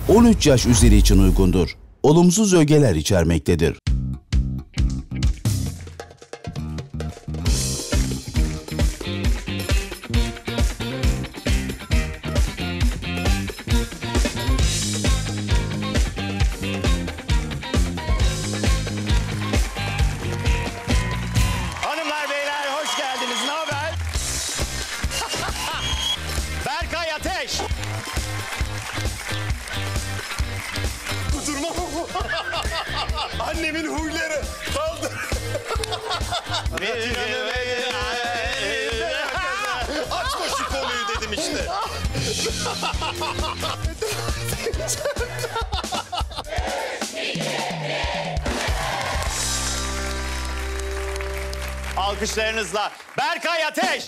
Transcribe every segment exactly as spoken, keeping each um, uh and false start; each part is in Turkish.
on üç yaş üzeri için uygundur. Olumsuz ögeler içermektedir. Hanımlar beyler hoş geldiniz. Ne haber? Berkay Ateş. Kudurma. Annemin huyları. Kaldı. Açma şu konuyu dedim işte. Alkışlarınızla Berkay Ateş.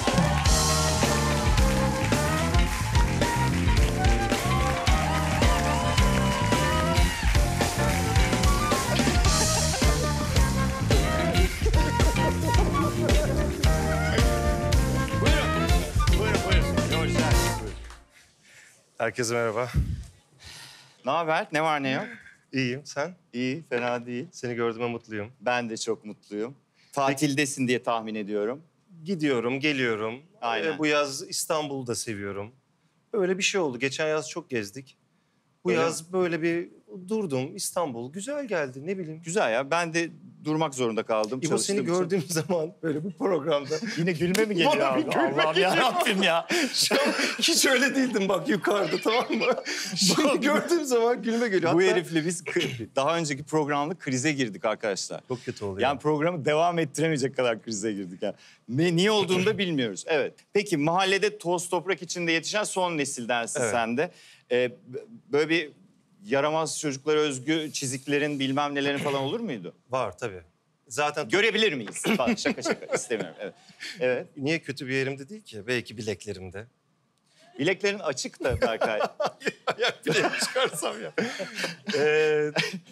Buyurun. Buyurun buyurun. Hoş geldiniz. Buyurun. Herkese merhaba. Ne haber? Ne var ne yok? İyiyim, sen? İyi, fena değil. Seni gördüğüme mutluyum. Ben de çok mutluyum. Tatildesin diye tahmin ediyorum. Gidiyorum, geliyorum. Aynen. Ee, bu yaz İstanbul'u da seviyorum. Öyle bir şey oldu. Geçen yaz çok gezdik. Bu Öyle yaz böyle bir durdum. İstanbul güzel geldi, ne bileyim. Güzel ya. Ben de durmak zorunda kaldım. İbo seni çalıştığım için. gördüğüm zaman böyle bir programda... Yine gülme mi geliyor Bana abi? bir gülme Allah'ım geliyor. yarabbim ya. Şu an hiç öyle değildim bak yukarıda, tamam mı? Şimdi gördüğüm zaman gülme geliyor. Bu Hatta... herifle biz kı- daha önceki programda krize girdik arkadaşlar. Çok kötü oluyor. Yani programı devam ettiremeyecek kadar krize girdik. Yani. Ne, niye olduğunu da bilmiyoruz. Evet. Peki mahallede toz toprak içinde yetişen son nesildensin Evet. sen de. Ee, b- böyle bir yaramaz çocuklara özgü çiziklerin bilmem nelerin falan olur muydu? Var tabii. Zaten Görebilir miyiz? Bak, şaka şaka istemiyorum. Evet. Evet. niye kötü bir yerimde değil ki? Belki bileklerimde. Bileklerin açık da Berkay. Ayak bileğimi çıkarsam ya. Ee...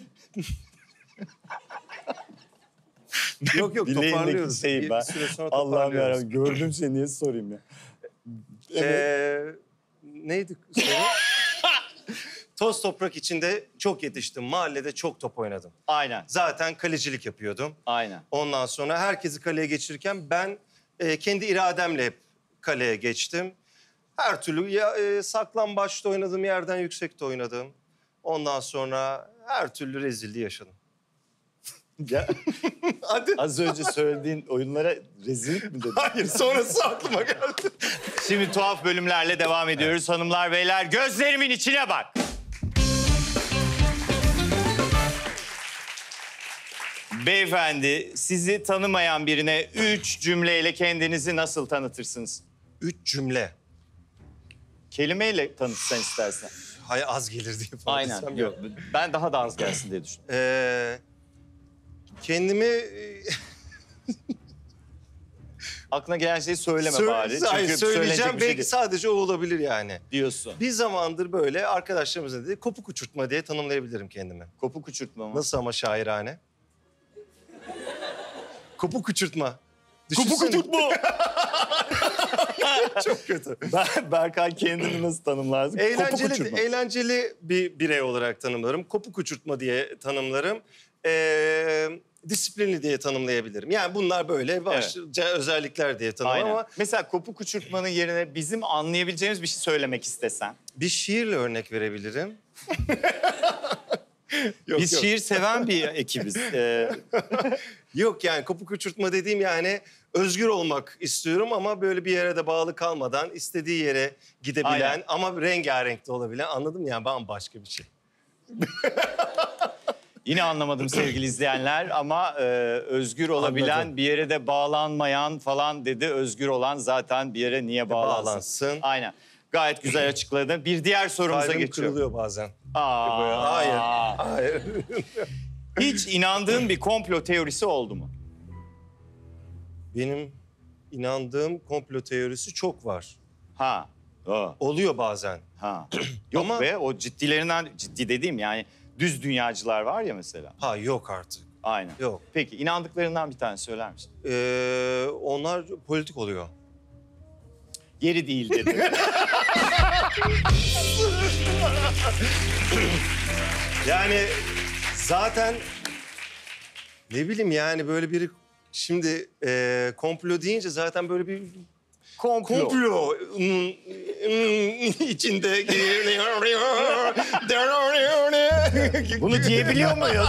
yok yok Bileğindeki toparlıyoruz. şeyi Bir ben. süre sonra Allah'ım toparlıyoruz. yarabbim gördüm seni niye sorayım ya. Ee, neydi soru? Toz toprak içinde çok yetiştim. Mahallede çok top oynadım. Aynen, Zaten kalecilik yapıyordum. aynen. Ondan sonra herkesi kaleye geçirirken ben e, kendi irademle hep kaleye geçtim. Her türlü ya, e, saklambaçta oynadım, yerden yüksekte oynadım. Ondan sonra her türlü rezilliği yaşadım. Ya, Hadi. az önce söylediğin oyunlara rezillik mi dedin? Hayır, sonrası aklıma geldi. Şimdi tuhaf bölümlerle devam ediyoruz. Hanımlar, beyler gözlerimin içine bak. Beyefendi, sizi tanımayan birine üç cümleyle kendinizi nasıl tanıtırsınız? Üç cümle. Kelimeyle tanıtsan istersen. Hay az gelir diye falan Aynen. desem Yok, ben daha da az gelsin diye düşündüm. Ee, kendimi... e, Aklına gelen şeyi söyleme Sö- bari. Hayır, Çünkü söyleyeceğim. söylenecek bir şey Belki değil sadece o olabilir yani. diyorsun. Bir zamandır böyle arkadaşlarımızla dedi kopuk uçurtma diye tanımlayabilirim kendimi. Kopuk uçurtma mı? Nasıl ama şairane? Kopuk uçurtma. Kopuk Düşünsene. uçurtma. Çok kötü. Ben, Berkay kendini nasıl tanımlarsın? Kopuk Eğlenceli, uçurtma. eğlenceli bir birey olarak tanımlarım. Kopuk uçurtma diye tanımlarım. Ee, disiplinli diye tanımlayabilirim. Yani bunlar böyle başlıca özellikler diye tanımlarım Aynen. ama... Mesela kopuk uçurtmanın yerine bizim anlayabileceğimiz bir şey söylemek istesen. Bir şiirle örnek verebilirim. yok, Biz yok. şiir seven bir ekibiz. Ee, Yok yani kopuk uçurtma dediğim yani özgür olmak istiyorum ama böyle bir yere de bağlı kalmadan istediği yere gidebilen Aynen. ama rengarenk de olabilen, anladın mı yani bambaşka bir şey. yine anlamadım sevgili izleyenler ama e, özgür olabilen, Anladım. bir yere de bağlanmayan falan dedi. Özgür olan zaten bir yere niye bağlansın? Bağlansın. Aynen. Gayet güzel açıkladın. Bir diğer sorumuza Kalbim geçiyorum. kırılıyor bazen. Aa, Hayır, hayır. Hiç inandığın bir komplo teorisi oldu mu? Benim inandığım komplo teorisi çok var. Ha. Aa. Oluyor bazen. Ha. Yok Ama- be, o ciddilerinden, ciddi dediğim yani düz dünyacılar var ya mesela. Ha yok artık. Aynen. Yok. Peki inandıklarından bir tane söyler misin? Ee, onlar politik oluyor. Yeri değil dedi. Yani zaten ne bileyim yani böyle biri şimdi e, komplo deyince zaten böyle bir Komplo. komplo içinde Bunu diyebiliyor muyuz?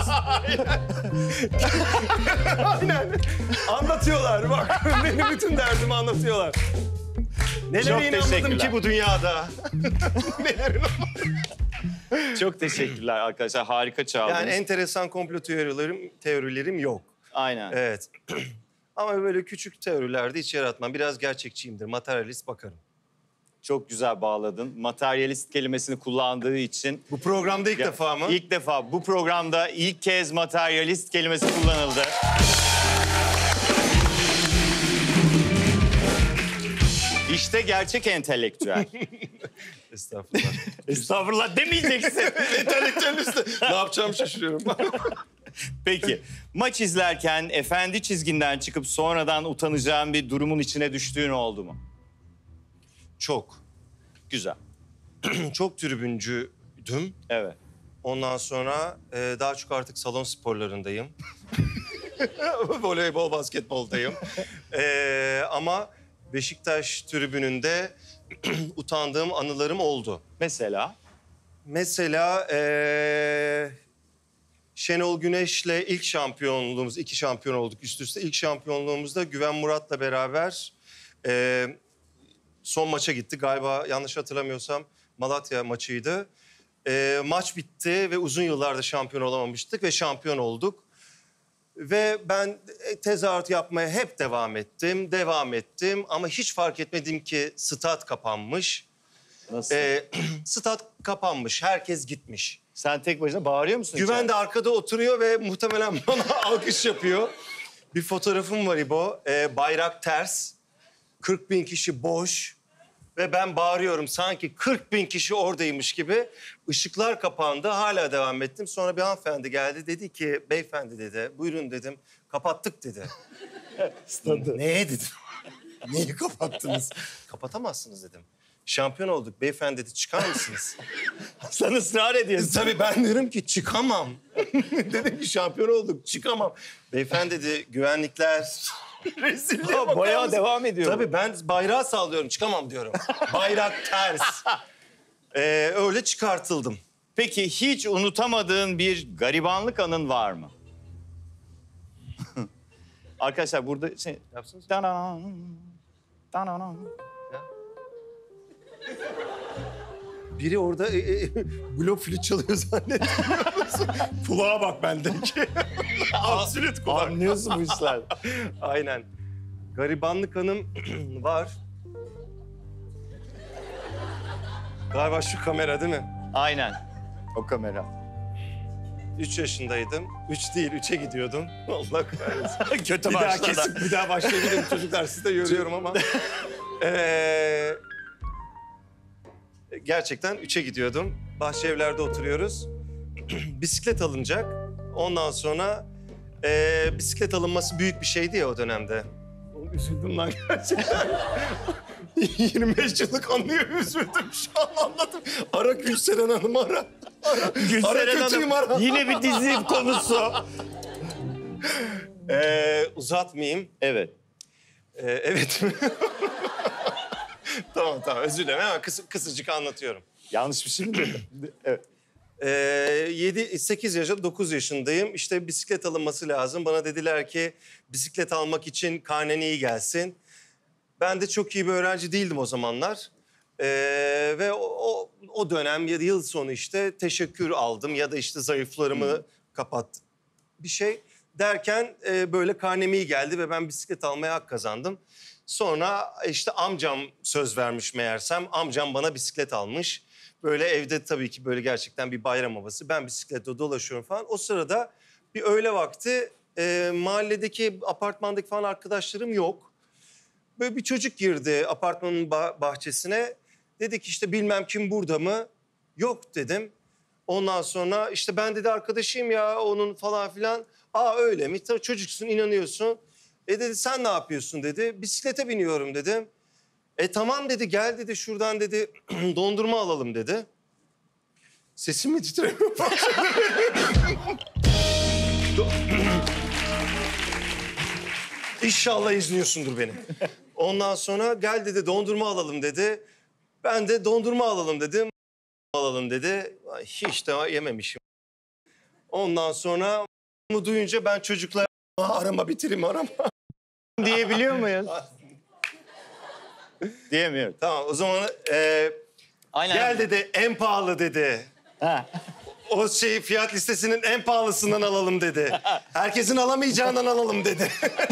Aynen. Anlatıyorlar bak. Benim bütün derdimi anlatıyorlar. Çok Nelere inanmadım teşekkürler. ki bu dünyada. Nelerin Çok teşekkürler arkadaşlar. Harika çaldınız. Yani enteresan komplo teorilerim, teorilerim yok. Aynen. Evet. Ama böyle küçük teorilerde hiç yaratmam. Biraz gerçekçiyimdir. Materyalist bakarım. Çok güzel bağladın. Materyalist kelimesini kullandığı için... Bu programda ilk Ya, defa mı? İlk defa. Bu programda ilk kez materyalist kelimesi kullanıldı. İşte gerçek entelektüel. Estağfurullah. Estağfurullah demeyeceksin. Entelektüelist. Ne yapacağımı şaşırıyorum. Peki, maç izlerken efendi çizginden çıkıp sonradan utanacağın bir durumun içine düştüğün oldu mu? Çok. Güzel. Çok tribüncüydüm. Evet. Ondan sonra e, daha çok artık salon sporlarındayım. Voleybol, basketboldayım. E, ama Beşiktaş tribününde utandığım anılarım oldu. Mesela? Mesela e, Şenol Güneş'le ilk şampiyonluğumuz, iki şampiyon olduk üst üste. İlk şampiyonluğumuzda Güven Murat'la beraber e, son maça gittik. Galiba yanlış hatırlamıyorsam Malatya maçıydı. E, maç bitti ve uzun yıllardır şampiyon olamamıştık ve şampiyon olduk. Ve ben tezahürat yapmaya hep devam ettim, devam ettim. Ama hiç fark etmedim ki stat kapanmış. Nasıl? E, stat kapanmış, herkes gitmiş. Sen tek başına bağırıyor musun? Güven içeride? de arkada oturuyor ve muhtemelen bana alkış yapıyor. Bir fotoğrafım var İbo. Ee, bayrak ters. kırk bin kişi boş. Ve ben bağırıyorum sanki kırk bin kişi oradaymış gibi. Işıklar kapandı. Hala devam ettim. Sonra bir hanımefendi geldi. Dedi ki beyefendi dedi. Buyurun dedim. Kapattık dedi. Stadı. Neye dedim? Neyi kapattınız? Kapatamazsınız dedim. Şampiyon olduk beyefendi dedi. Çıkar mısınız? Sen ısrar ediyorsun. Tabii ben derim ki çıkamam. Dedim ki şampiyon olduk, çıkamam. Beyefendi dedi, güvenlikler... Rezilliğe bakar Bayağı mısın? devam ediyor. Tabii ben bayrağı sallıyorum, çıkamam diyorum. Bayrak ters. Ee, öyle çıkartıldım. Peki hiç unutamadığın bir garibanlık anın var mı? Arkadaşlar burada şey... Yapsınız. Danan, danan. Biri orada e, e, blok flüt çalıyor zannediyor musun? Kulağa bak bendeki. Absolut kulak. Anlıyorsun bu işler. Aynen. Garibanlık hanım var. Galiba şu kamera değil mi? Aynen. O kamera. Üç yaşındaydım. Üç değil, üçe gidiyordum. Allah kahretsin. Kötü Bir daha başladı. kesip bir daha başlayabilirim çocuklar. Siz de yoruyorum ama. Ee, gerçekten üçe gidiyordum. Bahçeevler'de oturuyoruz. Bisiklet alınacak. Ondan sonra e, bisiklet alınması büyük bir şeydi ya o dönemde. Oğlum üzüldüm lan gerçekten. yirmi beş yıllık anlıyor üzüldüm şu an anladım. Ara Gülseren Hanım ara. Ara, ara Gülseren kötüyüm Hanım ara. yine bir dizi konusu. Ee, uzatmayayım. Evet. Ee, evet. tamam tamam özür dilerim. Hemen kıs kısacık anlatıyorum. Yanlış bir şey mi dedim? Evet. Ee, yedi, sekiz yaşında, dokuz yaşındayım. İşte bisiklet alınması lazım. Bana dediler ki bisiklet almak için karnen iyi gelsin. Ben de çok iyi bir öğrenci değildim o zamanlar. Ee, ve o, o, o dönem ya da yıl sonu işte teşekkür aldım ya da işte zayıflarımı hmm. kapat bir şey. Derken e, böyle karnem iyi geldi ve ben bisiklet almaya hak kazandım. Sonra işte amcam söz vermiş meğersem. Amcam bana bisiklet almış. Böyle evde tabii ki böyle gerçekten bir bayram havası. Ben bisikletle dolaşıyorum falan. O sırada bir öğle vakti e, mahalledeki apartmandaki falan arkadaşlarım yok. Böyle bir çocuk girdi apartmanın bah- bahçesine. Dedi ki işte bilmem kim burada mı? Yok dedim. Ondan sonra işte ben dedi arkadaşıyım ya onun falan filan. Aa öyle mi? Tabii çocuksun inanıyorsun. E dedi sen ne yapıyorsun dedi. Bisiklete biniyorum dedim. E tamam dedi gel dedi şuradan dedi dondurma alalım dedi. Sesim mi titremiyor? İnşallah izliyorsundur beni. Ondan sonra gel dedi dondurma alalım dedi. Ben de dondurma alalım dedim. Alalım dedi. Hiç de yememişim. Ondan sonra bunu duyunca ben çocuklar arama bitireyim arama. Diyebiliyor muyuz? Diyemiyor. Tamam o zaman e, Aynen. gel dedi en pahalı dedi. Ha. O şey fiyat listesinin en pahalısından alalım dedi. Herkesin alamayacağından alalım dedi.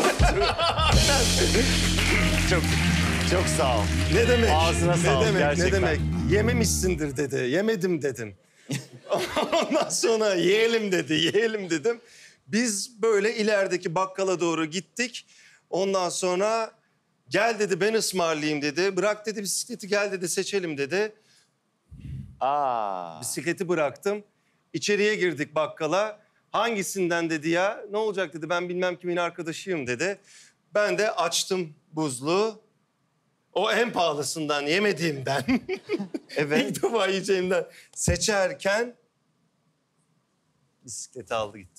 Çok çok sağ ol. Ne demek? Ağzına ne sağlık demek, gerçekten. Ne demek? Yememişsindir dedi. Yemedim dedim. Ondan sonra yiyelim dedi, yiyelim dedim. Biz böyle ilerideki bakkala doğru gittik. Ondan sonra gel dedi ben ısmarlayayım dedi. Bırak dedi bisikleti gel dedi seçelim dedi. Aa. Bisikleti bıraktım. İçeriye girdik bakkala. Hangisinden dedi ya? Ne olacak dedi. Ben bilmem kimin arkadaşıyım dedi. Ben de açtım buzluğu. O en pahalısından yemediğimden. Evet. İlk defa yiyeceğimden seçerken bisikleti aldı gitti.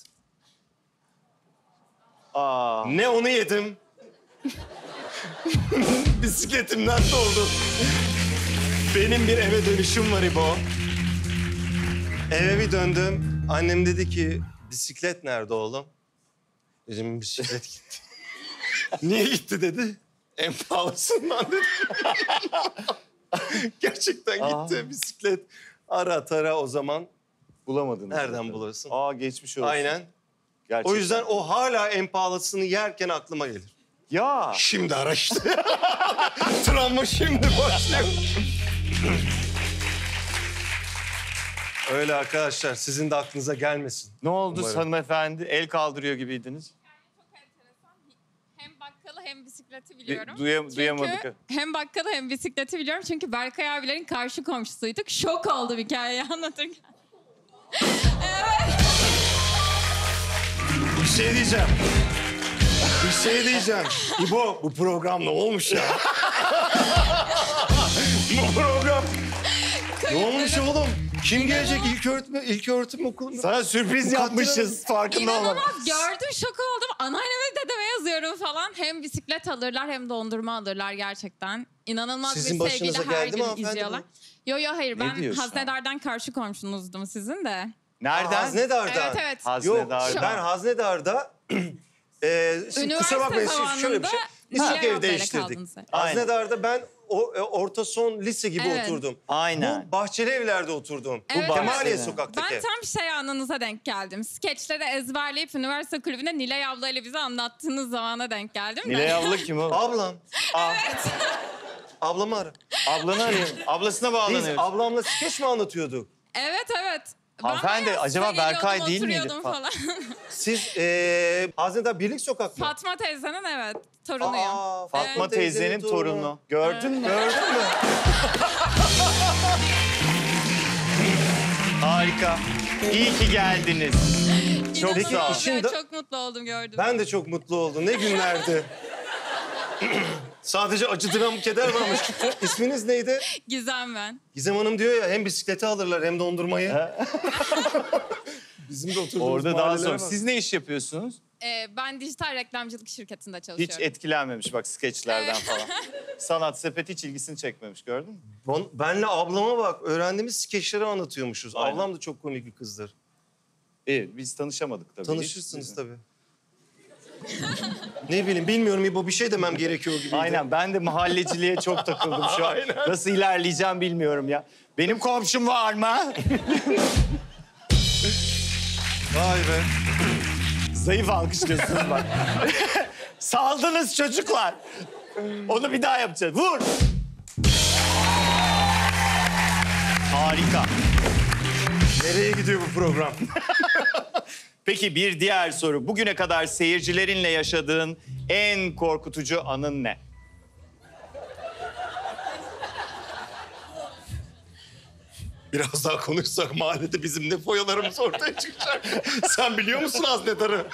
Aa. Ne onu yedim. Bisikletimden doldu. Benim bir eve dönüşüm var İbo. Eve bir döndüm. Annem dedi ki bisiklet nerede oğlum? Dedim bisiklet gitti. Niye gitti dedi. En pahalısından dedi. Gerçekten gitti Aa. bisiklet. Ara tara o zaman. Bulamadınız. Nereden zaten. bulasın? Aa geçmiş olsun. Aynen. Gerçekten. O yüzden o hala en pahalısını yerken aklıma gelir. Ya. Şimdi ara işte. Travma şimdi başlıyor. Öyle arkadaşlar sizin de aklınıza gelmesin. Ne oldu Umarım. hanımefendi? El kaldırıyor gibiydiniz. Çok enteresan. Hem bakkalı hem bisikleti biliyorum. duyam- Çünkü duyamadık. hem bakkalı hem bisikleti biliyorum. Çünkü Berkay abilerin karşı komşusuyduk. Şok oldum hikayeyi anlatırken. Bir şey diyeceğim. Bir şey diyeceğim. İbo bu program ne olmuş ya? Bu program ne olmuş oğlum? Kim gelecek ilk öğretim ilk öğretim okulunda? Sana sürpriz yapmışız. Farkında olmadan. İnanılmaz gördüm şok oldum. Anneanneme dedeme yazıyorum falan. Hem bisiklet alırlar hem dondurma alırlar gerçekten. İnanılmaz Sizin bir sevgiyle başınıza her geldi mi gün hanımefendi izliyorlar. bu? Yo yo hayır Ne ben diyorsun? Haznedar'dan karşı komşunuzdum sizin de. Nereden? Haznedar'dan. Evet evet. Yok Haznedar'dan. ben Haznedar'da e, şimdi kusura bakmayın şimdi şöyle bir şey. Biz Nilay çok ev ablayla değiştirdik. kaldınız hep. Aynen. Haznedar'da ben o, e, orta son lise gibi Evet. oturdum. Aynen. Bu Bahçeli Evler'de oturdum. Evet, Bu evet. Kemaliye Ben sokaktaki. Ben tam şey anınıza denk geldim. Skeçleri ezberleyip üniversite kulübünde Nilay ablayla bize anlattığınız zamana denk geldim de. Nilay abla kim o? Ablam. Evet. Ablamı ara. Ablanı arayın. Ablasına Biz bağlanıyoruz. ablamla skeç mi anlatıyorduk? Evet evet. Ben Hanımefendi, bayağı acaba size geliyordum, Berkay değil miydi? oturuyordum falan. Siz e, Haznedar Birlik Sokak mı? Fatma teyzenin evet torunuyum. Aa, Fatma teyzenin torunu. Gördün mü? Gördün mü? Harika. İyi ki geldiniz. Çok İnanılmaz sağ ol. işin ya, de- Çok mutlu oldum gördüm. Ben de çok mutlu oldum. Ne günlerdi. Sadece acı dram keder varmış. İsminiz neydi? Gizem ben. Gizem Hanım diyor ya hem bisikleti alırlar hem dondurmayı. Bizim de oturduğumuz Orada daha mahallelere sonra. bak. Siz ne iş yapıyorsunuz? Ee, ben dijital reklamcılık şirketinde Hiç çalışıyorum. etkilenmemiş bak skeçlerden falan. Sanat sepeti hiç ilgisini çekmemiş gördün mü? Ben- Benle ablama bak öğrendiğimiz skeçleri anlatıyormuşuz. Aynen. Ablam da çok komik bir kızdır. İyi biz tanışamadık tabii. Tanışırsınız Hiç. tabii. Ne bileyim bilmiyorum İbo bir şey demem gerekiyor gibiydi. Aynen ben de mahalleciliğe çok takıldım şu an. Nasıl ilerleyeceğim bilmiyorum ya. Benim komşum var mı? Vay be. Zayıf alkışlıyorsunuz bak. Saldınız çocuklar. Onu bir daha yapacağız. Vur. Harika. Nereye gidiyor bu program? Peki bir diğer soru. Bugüne kadar seyircilerinle yaşadığın en korkutucu anın ne? Biraz daha konuşsak mahallede bizim ne foyalarımız ortaya çıkacak. Sen biliyor musun Haznedar'ı?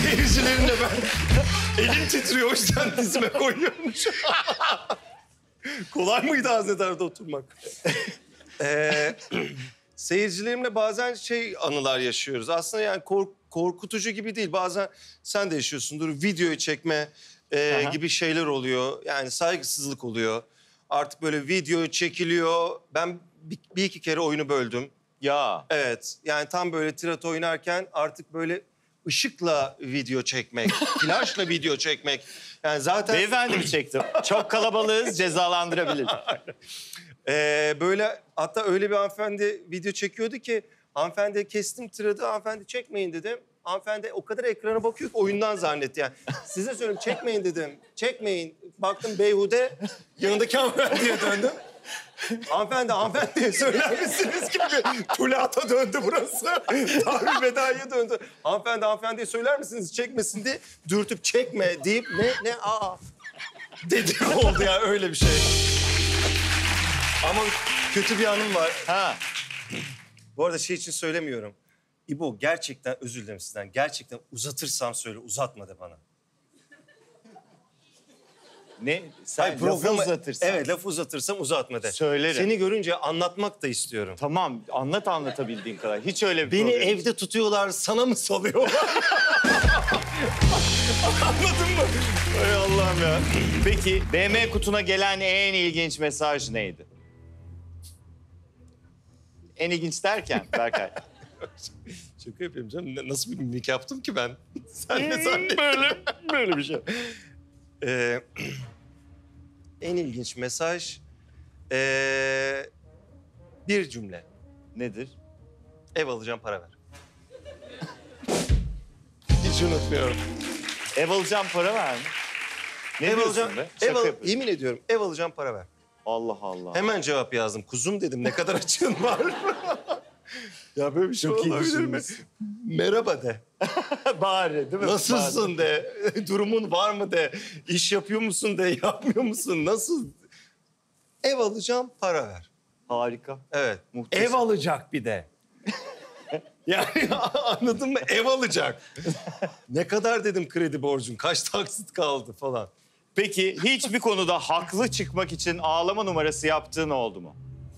Seyircilerimle ben elim titriyor o yüzden dizime koyuyorum şu an. Kolay mıydı haznedarda oturmak? ee, seyircilerimle bazen şey anılar yaşıyoruz. Aslında yani kork- korkutucu gibi değil. Bazen sen de yaşıyorsundur. Videoyu çekme e, Aha. gibi şeyler oluyor. Yani saygısızlık oluyor. Artık böyle video çekiliyor. Ben bir, bir iki kere oyunu böldüm. Ya. Evet. Yani tam böyle tirat oynarken artık böyle ışıkla video çekmek, flaşla video çekmek. Yani zaten Beyefendi mi çektim? Çok kalabalığız, cezalandırabilir. Ee, böyle hatta öyle bir hanımefendi video çekiyordu ki hanımefendiye kestim tiradı, hanımefendi çekmeyin dedim. Hanımefendi o kadar ekrana bakıyor ki oyundan zannetti yani. Size söyleyeyim çekmeyin dedim, çekmeyin. Baktım beyhude, yanındaki hanımefendiye döndüm. Hanımefendi, hanımefendiye söyler misiniz gibi bir tulata döndü burası. Darül Bedai'ye döndü. Hanımefendi, hanımefendiye söyler misiniz çekmesin diye dürtüp çekme deyip ne, ne, aa dedi oldu ya öyle bir şey. Ama kötü bir anım var. Ha. Bu arada şey için söylemiyorum. İbo gerçekten özür dilerim sizden. Gerçekten uzatırsam söyle, uzatma de bana. Ne? Sen Hayır, lafı programı- uzatırsan. Evet, lafı uzatırsam uzatma de. Söylerim. Seni görünce anlatmak da istiyorum. Tamam, anlat anlatabildiğin kadar. Hiç öyle bir Beni problem yok. evde tutuyorlar, sana mı salıyorlar? Anladın mı? Hay Allah'ım ya. Peki, B M kutuna gelen en ilginç mesaj neydi? En ilginç derken Berkay. Şaka yapıyorum canım. Ne- Nasıl bir mimik yaptım ki ben? Sen ne zannettin? böyle, böyle bir şey. Ee, en ilginç mesaj... ee, bir cümle. Nedir? Ev alacağım, para ver. Hiç unutmuyorum. Ev alacağım para ver mi? Ne ev diyorsun alacağım, be? ev Şaka al, yapıyorsun. yemin ediyorum ev alacağım, para ver. Allah Allah. Hemen cevap yazdım. Kuzum dedim, ne kadar açığın var? Ya böyle bir şey Çok iyi olabilir mi? düşünmüşsün. Merhaba de. Bari değil mi? Nasılsın de. Durumun var mı de. İş yapıyor musun de. Yapmıyor musun? Nasıl? Ev alacağım, para ver. Harika. Evet. Muhteşem. Ev alacak bir de. Yani anladın mı? Ev alacak. Ne kadar dedim kredi borcun? Kaç taksit kaldı falan. Peki hiçbir konuda haklı çıkmak için ağlama numarası yaptığın oldu mu?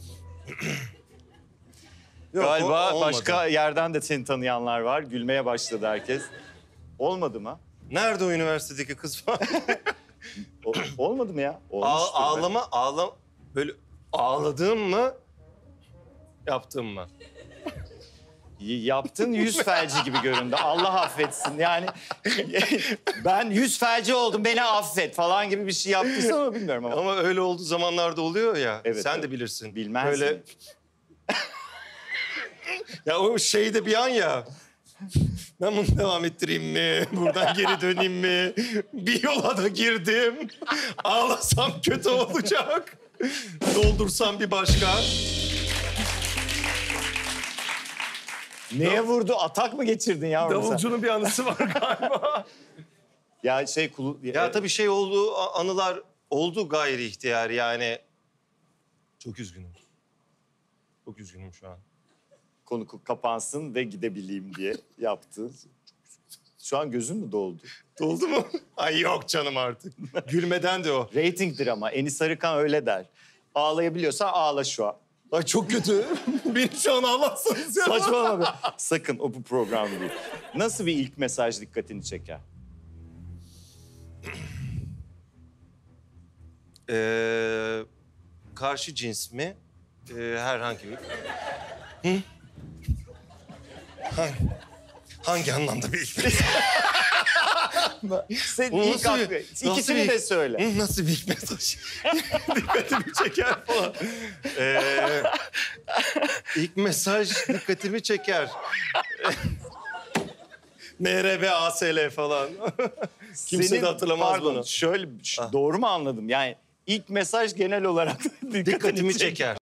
Yok, Galiba o- olmadı. başka yerden de seni tanıyanlar var. Gülmeye başladı herkes. Olmadı mı? Nerede o üniversitedeki kız falan? O- olmadı mı ya? Ağ- Olmuştur be. ağlama, ağlam... Böyle ağladığım mı? Yaptığım mı? Y- Yaptın yüz felci gibi göründü. Allah affetsin. Yani ben yüz felci oldum beni affet falan gibi bir şey yaptıysan ama bilmiyorum ama. Ama öyle olduğu zamanlarda oluyor ya. Evet, sen evet. de bilirsin. Bilmez Böyle... mi? Ya o şey de bir an ya. Ben bunu devam ettireyim mi? Buradan geri döneyim mi? Bir yola da girdim. Ağlasam kötü olacak. Doldursam bir başka. Neye vurdu? Atak mı geçirdin yavrum sen? Davulcunun bir anısı var galiba. Ya şey kulu... Ya tabii şey oldu, a- anılar oldu gayri ihtiyar yani. Çok üzgünüm. Çok üzgünüm şu an. Konu kapansın ve gidebileyim diye yaptı. Şu an gözün mü doldu? Doldu mu? Ay yok canım artık. Gülmeden de o. Ratingdir ama. Enis Arıkan öyle der. Ağlayabiliyorsan ağla şu an. Ay çok kötü. Beni şu an ağlatsanız ya. Saçmalama be. Sakın o bu program değil. Nasıl bir ilk mesaj dikkatini çeker? Ee, karşı cins mi? Ee, herhangi bir... Hı? Hangi, hangi anlamda bir ilk mesaj? Sen Bu ilk nasıl aklı- bir- İkisini nasıl de bir- söyle. Hı, nasıl bir ilk mesaj? Dikkatimi çeker falan. Ee, ilk mesaj dikkatimi çeker. M R B A S L falan. Kimse Senin- de hatırlamaz pardon, bunu. Şöyle ş- Ah. doğru mu anladım? Yani ilk mesaj genel olarak dikkatini, Dikkatimi çeker.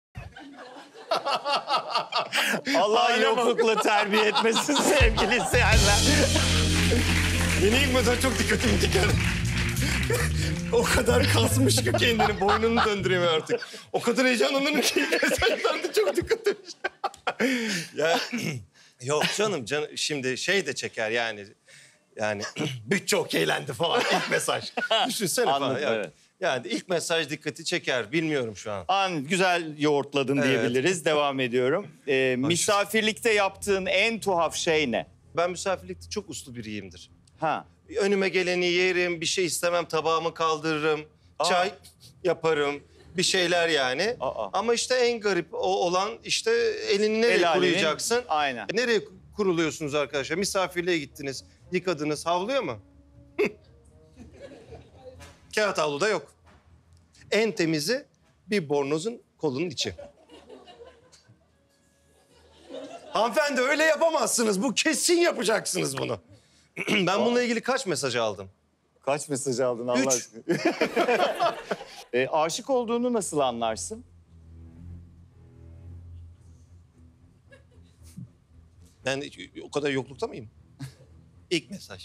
Allah Aile yoklukla terbiye etmesin sevgili izleyenler. Yeni ilk mesaj çok dikkatimi çeker. O kadar kasmış ki kendini, boynunu döndüremiyor artık. O kadar heyecanlanırım ki ilk mesajdan da çok dikkatimi çeker. Ya, yok canım, canım, şimdi şey de çeker yani. Yani bütçe okeylendi falan ilk mesaj. Düşünsene falan. Anladım, Yani, evet. Yani ilk mesaj dikkati çeker. Bilmiyorum şu an. An güzel yoğurtladın Evet. diyebiliriz. Devam ediyorum. Ee, misafirlikte yaptığın en tuhaf şey ne? Ben misafirlikte çok uslu biriyimdir. Ha. Önüme geleni yerim, bir şey istemem, tabağımı kaldırırım. Aa. Çay yaparım, bir şeyler yani. Aa. Ama işte en garip o olan işte elini nereye El alemin- kurulayacaksın? Aynen. E, Nereye kuruluyorsunuz arkadaşlar? Misafirliğe gittiniz, yıkadınız, havluyor mu? Kağıt havluda yok. En temizi bir bornozun kolunun içi. Hanımefendi öyle yapamazsınız. Bu kesin yapacaksınız bunu. Ben bununla ilgili kaç mesaj aldım? Kaç mesaj aldın Allah Üç. aşkına? e, aşık olduğunu nasıl anlarsın? Ben o kadar yoklukta mıyım? İlk mesaj.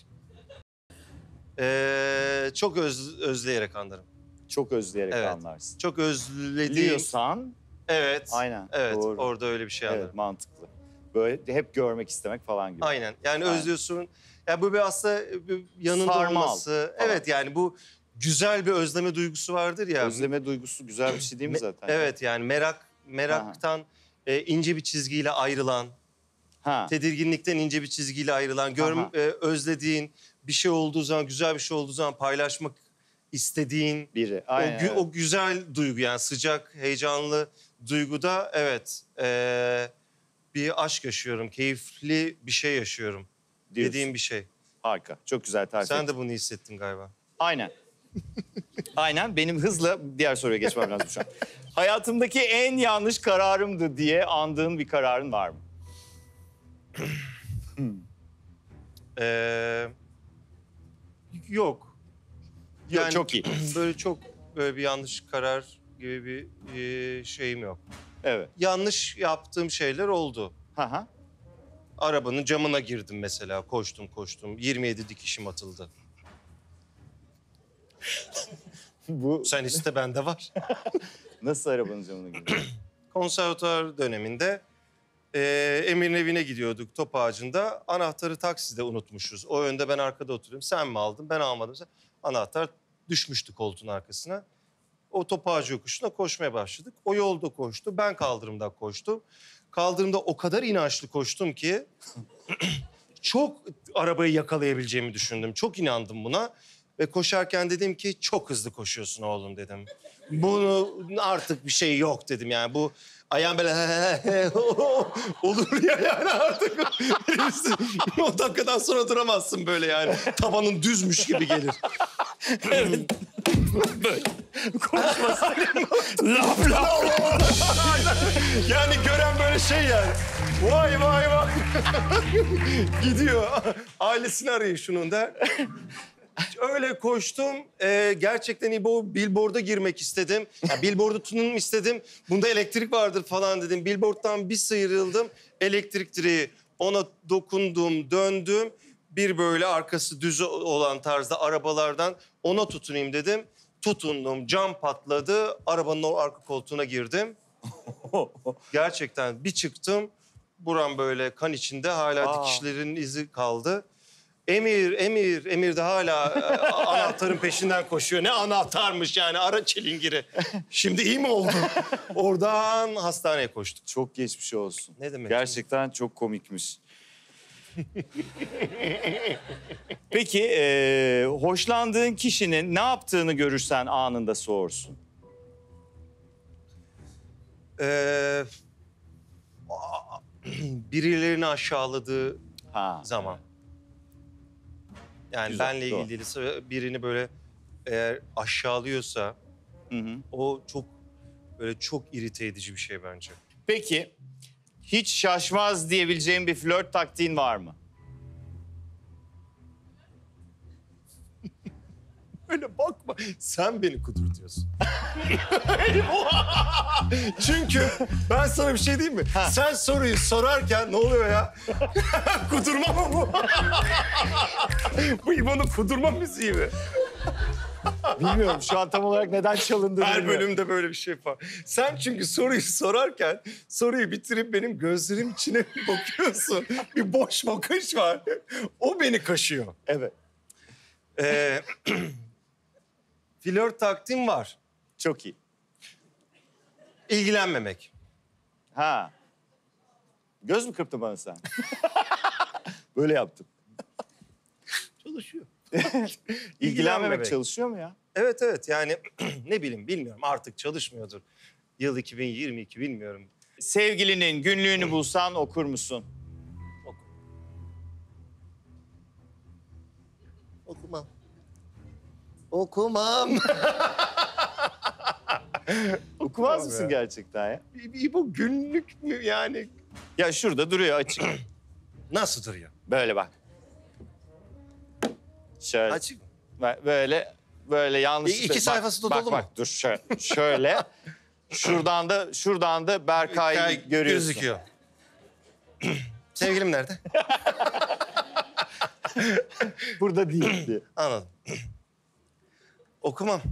Ee, çok öz, özleyerek anlarım. Çok özleyerek Evet. anlarsın. Çok özlediğim... Biliyorsan, Evet. aynen. Evet, Doğru. orada öyle bir şey anlarım. Evet, mantıklı. Böyle hep görmek istemek falan gibi. Aynen. Yani Aynen. özlüyorsun. Ya bu bir aslında bir yanında Sarmal olması. falan. Evet yani bu güzel bir özleme duygusu vardır ya. Özleme duygusu güzel bir şey değil mi Me- zaten? Evet yani merak meraktan e, ince bir çizgiyle ayrılan, Ha. tedirginlikten ince bir çizgiyle ayrılan, gör, Aha. e, özlediğin bir şey olduğu zaman, güzel bir şey olduğu zaman paylaşmak istediğin Biri. o, Aynen. gü- evet. o güzel duygu yani sıcak, heyecanlı duyguda evet e, bir aşk yaşıyorum, keyifli bir şey yaşıyorum Diyorsun. dediğim bir şey. Harika. Çok güzel tarif Sen ettin. de bunu hissettin galiba. Aynen. Aynen. Benim hızla diğer soruya geçmem lazım şu an. Hayatımdaki en yanlış kararımdı diye andığın bir kararın var mı? Ee, yok. Yok, çok iyi. Böyle çok böyle bir yanlış karar gibi bir e, şeyim yok. Evet. Yanlış yaptığım şeyler oldu. Ha ha. Arabanın camına girdim mesela. Koştum koştum. yirmi yedi dikişim atıldı. Bu Sen iste bende var. nasıl arabanın camına gidiyor? Konservatuar döneminde e, Emir'in evine gidiyorduk top ağacında. Anahtarı takside unutmuşuz. O önde ben arkada oturuyorum. Sen mi aldın? Ben almadım. Anahtar düşmüştü koltuğun arkasına. O top ağacı yokuşuna koşmaya başladık. O yolda koştu. Ben kaldırımda koştum. Kaldırımda o kadar inançlı koştum ki çok arabayı yakalayabileceğimi düşündüm. Çok inandım buna. Ve koşarken dedim ki çok hızlı koşuyorsun oğlum dedim. Bunu artık bir şey yok dedim yani. Bu ayağım böyle olur ya yani artık. O dakikadan sonra duramazsın böyle yani. Tabanın düzmüş gibi gelir. Konuşması. laf laf. Yani gören böyle şey yani. Vay vay vay. Gidiyor. Ailesini arıyor şunun der. Öyle koştum. Ee, gerçekten İbo billboard'a girmek istedim. Ya, billboard'u tutunum istedim. Bunda elektrik vardır falan dedim. Billboard'dan bir sıyrıldım. Elektrik direği. Ona dokundum, döndüm. Bir böyle arkası düz olan tarzda arabalardan ona tutunayım dedim. Tutundum, cam patladı. Arabanın o arka koltuğuna girdim. Gerçekten bir çıktım. Buram böyle kan içinde hala Aa. dikişlerin izi kaldı. Emir, Emir, Emir de hala e, anahtarın peşinden koşuyor. Ne anahtarmış yani ara çilingiri. Şimdi iyi mi oldu? Oradan hastaneye koştuk. Çok geçmiş olsun. Ne demek? Gerçekten çok komikmiş. Peki e, hoşlandığın kişinin ne yaptığını görürsen anında soğursun. Ee, a- birilerini aşağıladığı Ha. zaman. Yani Güzel, benle doğru. ilgili değilse birini böyle eğer aşağılıyorsa Hı hı. o çok böyle çok irite edici bir şey bence. Peki hiç şaşmaz diyebileceğin bir flört taktiğin var mı? Öyle bakma. Sen beni kudurtuyorsun. Çünkü ben sana bir şey diyeyim mi? Sen soruyu sorarken ne oluyor ya? Kudurma mı bu? Bu İbo'nun kudurma müziği mi? Bilmiyorum şu an tam olarak neden çalındığını Her bilmiyorum. bölümde böyle bir şey var. Sen çünkü soruyu sorarken soruyu bitirip benim gözlerim içine bakıyorsun. Bir boş bakış var. O beni kaşıyor. Evet. Ee, Flört taktiğim var. Çok iyi. İlgilenmemek. Ha. Göz mü kırptın bana sen? Böyle yaptım. Çalışıyor. İlgilenmemek çalışıyor mu ya? Evet evet yani ne bileyim bilmiyorum artık çalışmıyordur. Yıl iki bin yirmi iki bilmiyorum. Sevgilinin günlüğünü bulsan okur musun? Okumam. Okumam. Okumaz ya. mısın gerçekten ya? Bir bu günlük mü yani? Ya şurada duruyor açık. Nasıl duruyor? Böyle bak. Şöyle. Açık. Bö- Böyle böyle yanlış. İ- iki sayfası da bak, dolu bak, mu? Bak dur şöyle. Şöyle. Şuradan da şuradan da Berkay'ı Kay- görüyorsun. Gözüküyor. Sevgilim nerede? Burada değil diye. Anladım. Okumam.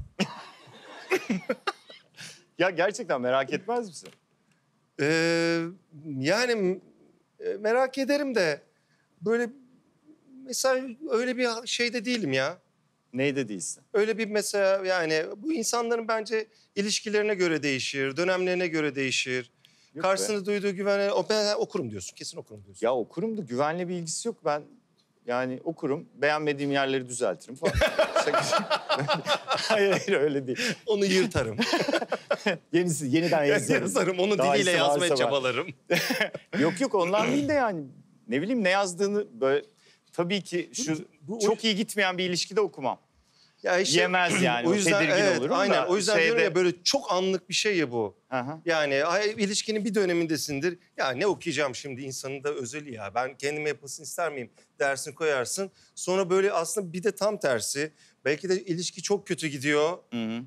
Ya gerçekten merak etmez misin? Ee, yani e, merak ederim de böyle mesela öyle bir şeyde değilim ya. Neyde değilsin? Öyle bir mesela yani bu insanların bence ilişkilerine göre değişir, dönemlerine göre değişir. Yok Karşısında duyduğu güvene o ben okurum diyorsun, kesin okurum diyorsun. Ya okurum da güvenli bir ilgisi yok. Ben yani okurum, beğenmediğim yerleri düzeltirim falan. Şaka- hayır hayır öyle değil. Onu yırtarım. Yenisi, yeniden yazarım. Yazarım, onu Daha diliyle iyisi varsa yazmaya var. çabalarım. Yok yok ondan değil de yani ne bileyim ne yazdığını böyle tabii ki şu bu- çok iyi gitmeyen bir ilişkide okumam. Ya işte, Yemez yani, o tedirgin evet, olurum da aynen. O yüzden şeyde- diyorum ya böyle çok anlık bir şey ya bu. Hı hı. Yani ay, ilişkinin bir dönemindesindir. Ya ne okuyacağım şimdi insanın da özeli ya. Ben kendime yapılsın ister miyim dersini koyarsın. Sonra böyle aslında bir de tam tersi. Belki de ilişki çok kötü gidiyor. Hı hı.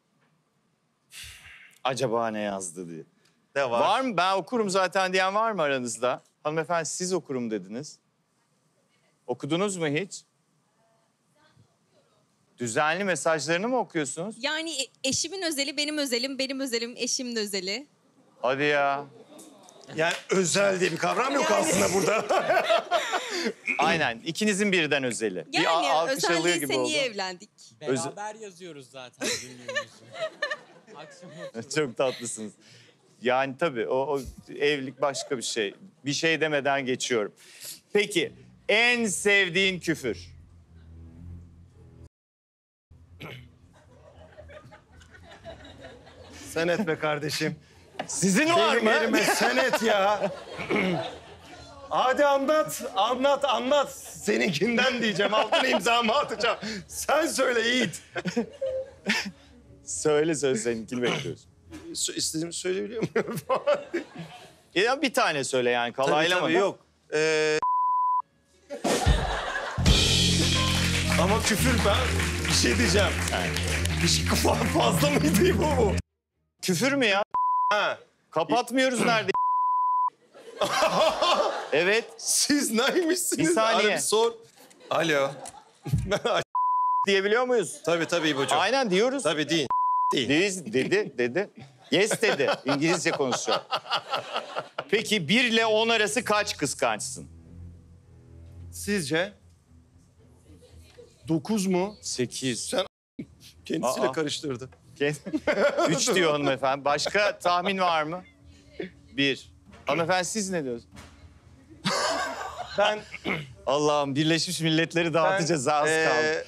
Acaba ne yazdı diye. De var. Var mı? Ben okurum zaten diyen var mı aranızda? Hanımefendi siz okurum dediniz. Okudunuz mu hiç? Düzenli mesajlarını mı okuyorsunuz? Yani e- eşimin özeli benim özelim, benim özelim eşimin özeli. Hadi ya. Yani özel diye bir kavram yok aslında burada. Aynen. İkinizin birden özeli. bir Yani a- alkış özel alıyor gibi değilse oldu. niye evlendik? Özel- Beraber yazıyoruz zaten günlüğümüzü. Akşam oturup Çok tatlısınız. Yani tabii o, o evlilik başka bir şey. Bir şey demeden geçiyorum. Peki en sevdiğin küfür? Sen et be kardeşim. Sizin var Benim mı? yerime sen et ya. Hadi anlat, anlat, anlat. Seninkinden diyeceğim, altına imzamı atacağım. Sen söyle Yiğit. Söyle söyle seninkini bekliyoruz. Sö- İstediğimi söyleyebiliyor muyum? Ya bir tane söyle yani Tabii kalaylama. tabii yok. Ee... Ama küfür ben bir şey diyeceğim. Bir şey fa- fazla mıydı bu bu? Küfür mü ya? Ha. Kapatmıyoruz nerede? Evet. Siz neymişsiniz? Bir saniye. Ara bir sor. Alo. Ben Diyebiliyor muyuz? tabii tabii İbo'cuğum. Aynen diyoruz. Tabii değil. Değil. Değil dedi, dedi. Yes dedi. İngilizce konuşuyor. Peki bir ile on arası kaç kıskançsın? Sizce? Dokuz mu? Sekiz. Sen kendisiyle Aa. karıştırdı. Üç diyor hanımefendi. Başka tahmin var mı? Bir. Hanımefendi siz ne diyorsunuz? Ben Allah'ım Birleşmiş Milletleri dağıtacağız. ben, Az kaldı. eee,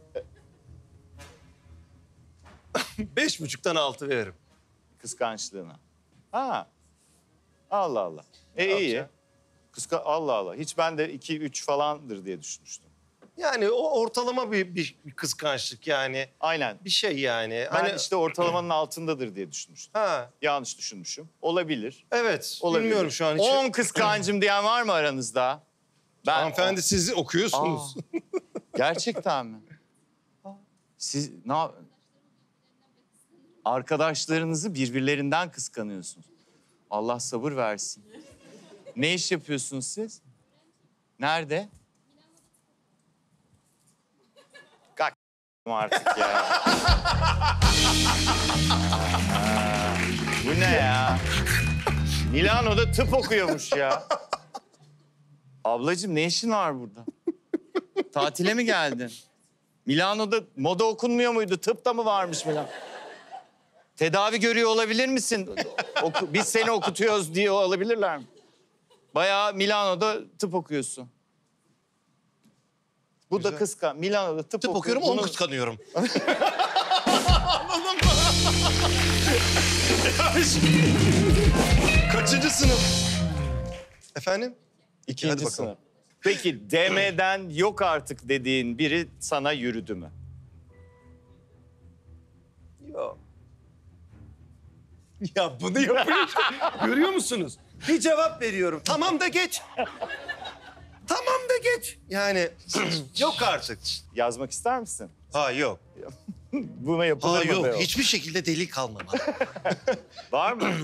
beş buçuktan altı veririm. Kıskançlığına. Ha. Allah Allah. E Ne iyi. yapacağım? Kıska Allah Allah. Hiç ben de iki üç falandır diye düşünmüştüm. Yani o ortalama bir, bir, bir kıskançlık yani. Aynen. Bir şey yani. Ben Hani işte ortalamanın altındadır diye düşünmüştüm. ha Yanlış düşünmüşüm. Olabilir. evet. Olabilir. Bilmiyorum şu an hiç. On kıskancım diyen var mı aranızda? Ben Hanımefendi siz okuyorsunuz. Aa, gerçekten mi? Siz ne yap- Arkadaşlarınızı birbirlerinden kıskanıyorsunuz. Allah sabır versin. Ne iş yapıyorsunuz siz? Nerede? Kalk artık ya. Aa, bu ne ya? Milano'da tıp okuyormuş ya. Ablacığım ne işin var burada? Tatile mi geldin? Milano'da moda okunmuyor muydu? Tıpta mı varmış Milano? Tedavi görüyor olabilir misin? Oku, biz seni okutuyoruz diye olabilirler mi? Bayağı Milano'da tıp okuyorsun. Bu Güzel. da kıskan. Milano'da tıp, Tıp okuyor. okuyorum, onu Bunu- kıskanıyorum. Anladın mı? Yani şimdi- Kaçıncı sınıf? Efendim? İkinci Hadi bakalım. sınıf. Peki D M'den yok artık dediğin biri sana yürüdü mü? Yok. Ya bunu yapıyor işte. Görüyor musunuz? Bir cevap veriyorum. Tamam da geç. Tamam da geç. Yani yok artık. Yazmak ister misin? Ha yok. Buna yapılır Ha mı? yok. be o? Hiçbir şekilde deli kalmamalı. Var mı?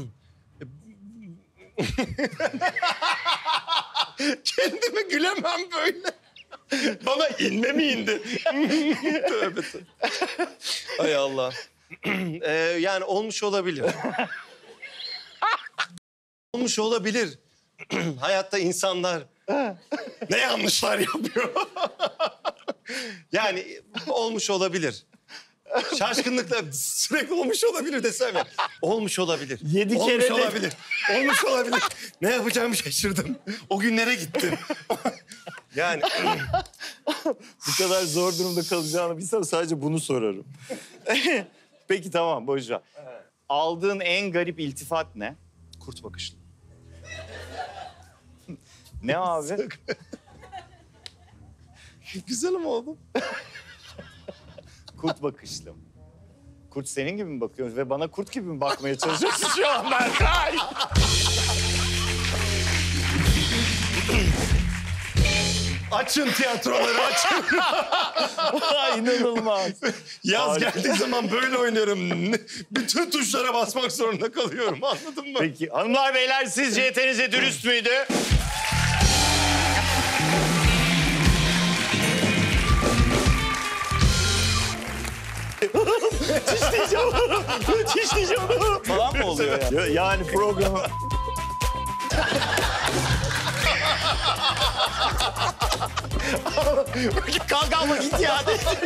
Kendime gülemem böyle. Bana inme mi indi? Tövbe tövbe. Hay Allah. Ee, yani olmuş olabilir. Olmuş olabilir. Hayatta insanlar ne yanlışlar yapıyor. Yani olmuş olabilir. Şaşkınlıkla sürekli olmuş olabilir desem ya. Olmuş olabilir. Yedi olmuş kere de- olabilir. Olmuş olabilir. Ne yapacağımı şaşırdım. O günlere gittim. Yani Bu kadar zor durumda kalacağını bilsem sadece bunu sorarım. Peki tamam boş ver. Aldığın en garip iltifat ne? kurt bakışlı. Ne abi? Güzel mi oğlum? Kurt bakışlım. Kurt senin gibi mi bakıyor ve bana kurt gibi mi bakmaya çalışıyorsun şu an Berkay? Açın tiyatroları açın. İnanılmaz. Yaz Harika. geldiği zaman böyle oynarım. Bütün tuşlara basmak zorunda kalıyorum. Anladın mı? Peki hanımlar beyler sizce yeterince dürüst müydü? Çişleyeceğim. Çişleyeceğim. Falan mı oluyor ya? Yani programı... Kalk ama git ya.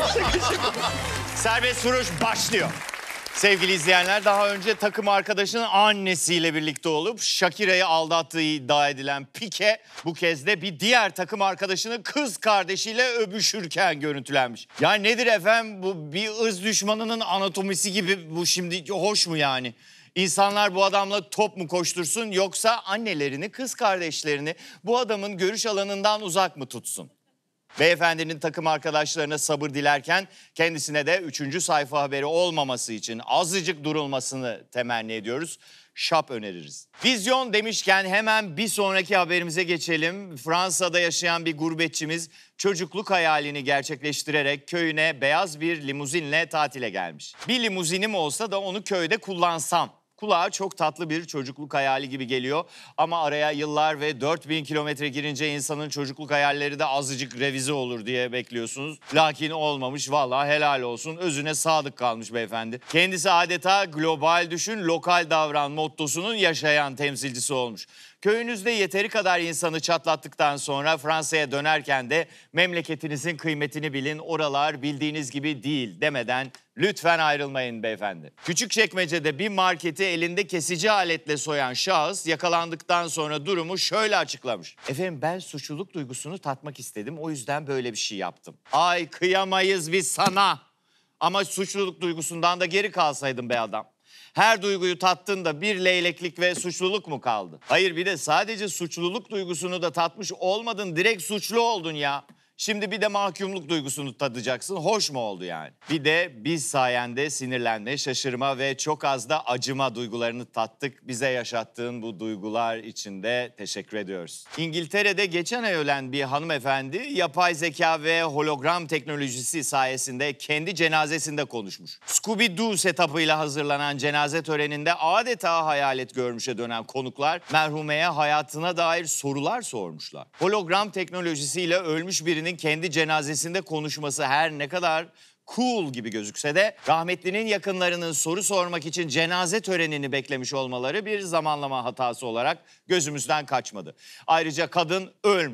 Serbest vuruş başlıyor. Sevgili izleyenler, daha önce takım arkadaşının annesiyle birlikte olup Shakira'yı aldattığı iddia edilen Pique bu kez de bir diğer takım arkadaşının kız kardeşiyle öpüşürken görüntülenmiş. Ya nedir efendim, bu bir ırz düşmanının anatomisi gibi, bu şimdi hoş mu yani? İnsanlar bu adamla top mu koştursun yoksa annelerini, kız kardeşlerini bu adamın görüş alanından uzak mı tutsun? Beyefendinin takım arkadaşlarına sabır dilerken kendisine de üçüncü sayfa haberi olmaması için azıcık durulmasını temenni ediyoruz. Şap öneririz. Vizyon demişken hemen bir sonraki haberimize geçelim. Fransa'da yaşayan bir gurbetçimiz çocukluk hayalini gerçekleştirerek köyüne beyaz bir limuzinle tatile gelmiş. Bir limuzinim olsa da onu köyde kullansam. Kulağa çok tatlı bir çocukluk hayali gibi geliyor. Ama araya yıllar ve dört bin kilometre girince insanın çocukluk hayalleri de azıcık revize olur diye bekliyorsunuz. Lakin olmamış, vallahi helal olsun. Özüne sadık kalmış beyefendi. Kendisi adeta global düşün, lokal davran mottosunun yaşayan temsilcisi olmuş. Köyünüzde yeteri kadar insanı çatlattıktan sonra Fransa'ya dönerken de memleketinizin kıymetini bilin, oralar bildiğiniz gibi değil demeden lütfen ayrılmayın beyefendi. Küçükçekmece'de bir marketi elinde kesici aletle soyan şahıs yakalandıktan sonra durumu şöyle açıklamış. Efendim ben suçluluk duygusunu tatmak istedim, o yüzden böyle bir şey yaptım. Ay kıyamayız biz sana. Ama suçluluk duygusundan da geri kalsaydın be adam. Her duyguyu tattın da bir leyleklik ve suçluluk mu kaldı? Hayır, bir de sadece suçluluk duygusunu da tatmış olmadın, direkt suçlu oldun ya. Şimdi bir de mahkumluk duygusunu tadacaksın. Hoş mu oldu yani? Bir de biz sayende sinirlenme, şaşırma ve çok az da acıma duygularını tattık. Bize yaşattığın bu duygular için de teşekkür ediyoruz. İngiltere'de geçen ay ölen bir hanımefendi yapay zeka ve hologram teknolojisi sayesinde kendi cenazesinde konuşmuş. Scooby-Doo setup'ıyla hazırlanan cenaze töreninde adeta hayalet görmüşe dönen konuklar merhumeye hayatına dair sorular sormuşlar. Hologram teknolojisiyle ölmüş birinin kendi cenazesinde konuşması her ne kadar cool gibi gözükse de rahmetlinin yakınlarının soru sormak için cenaze törenini beklemiş olmaları bir zamanlama hatası olarak gözümüzden kaçmadı. Ayrıca kadın ölmüş.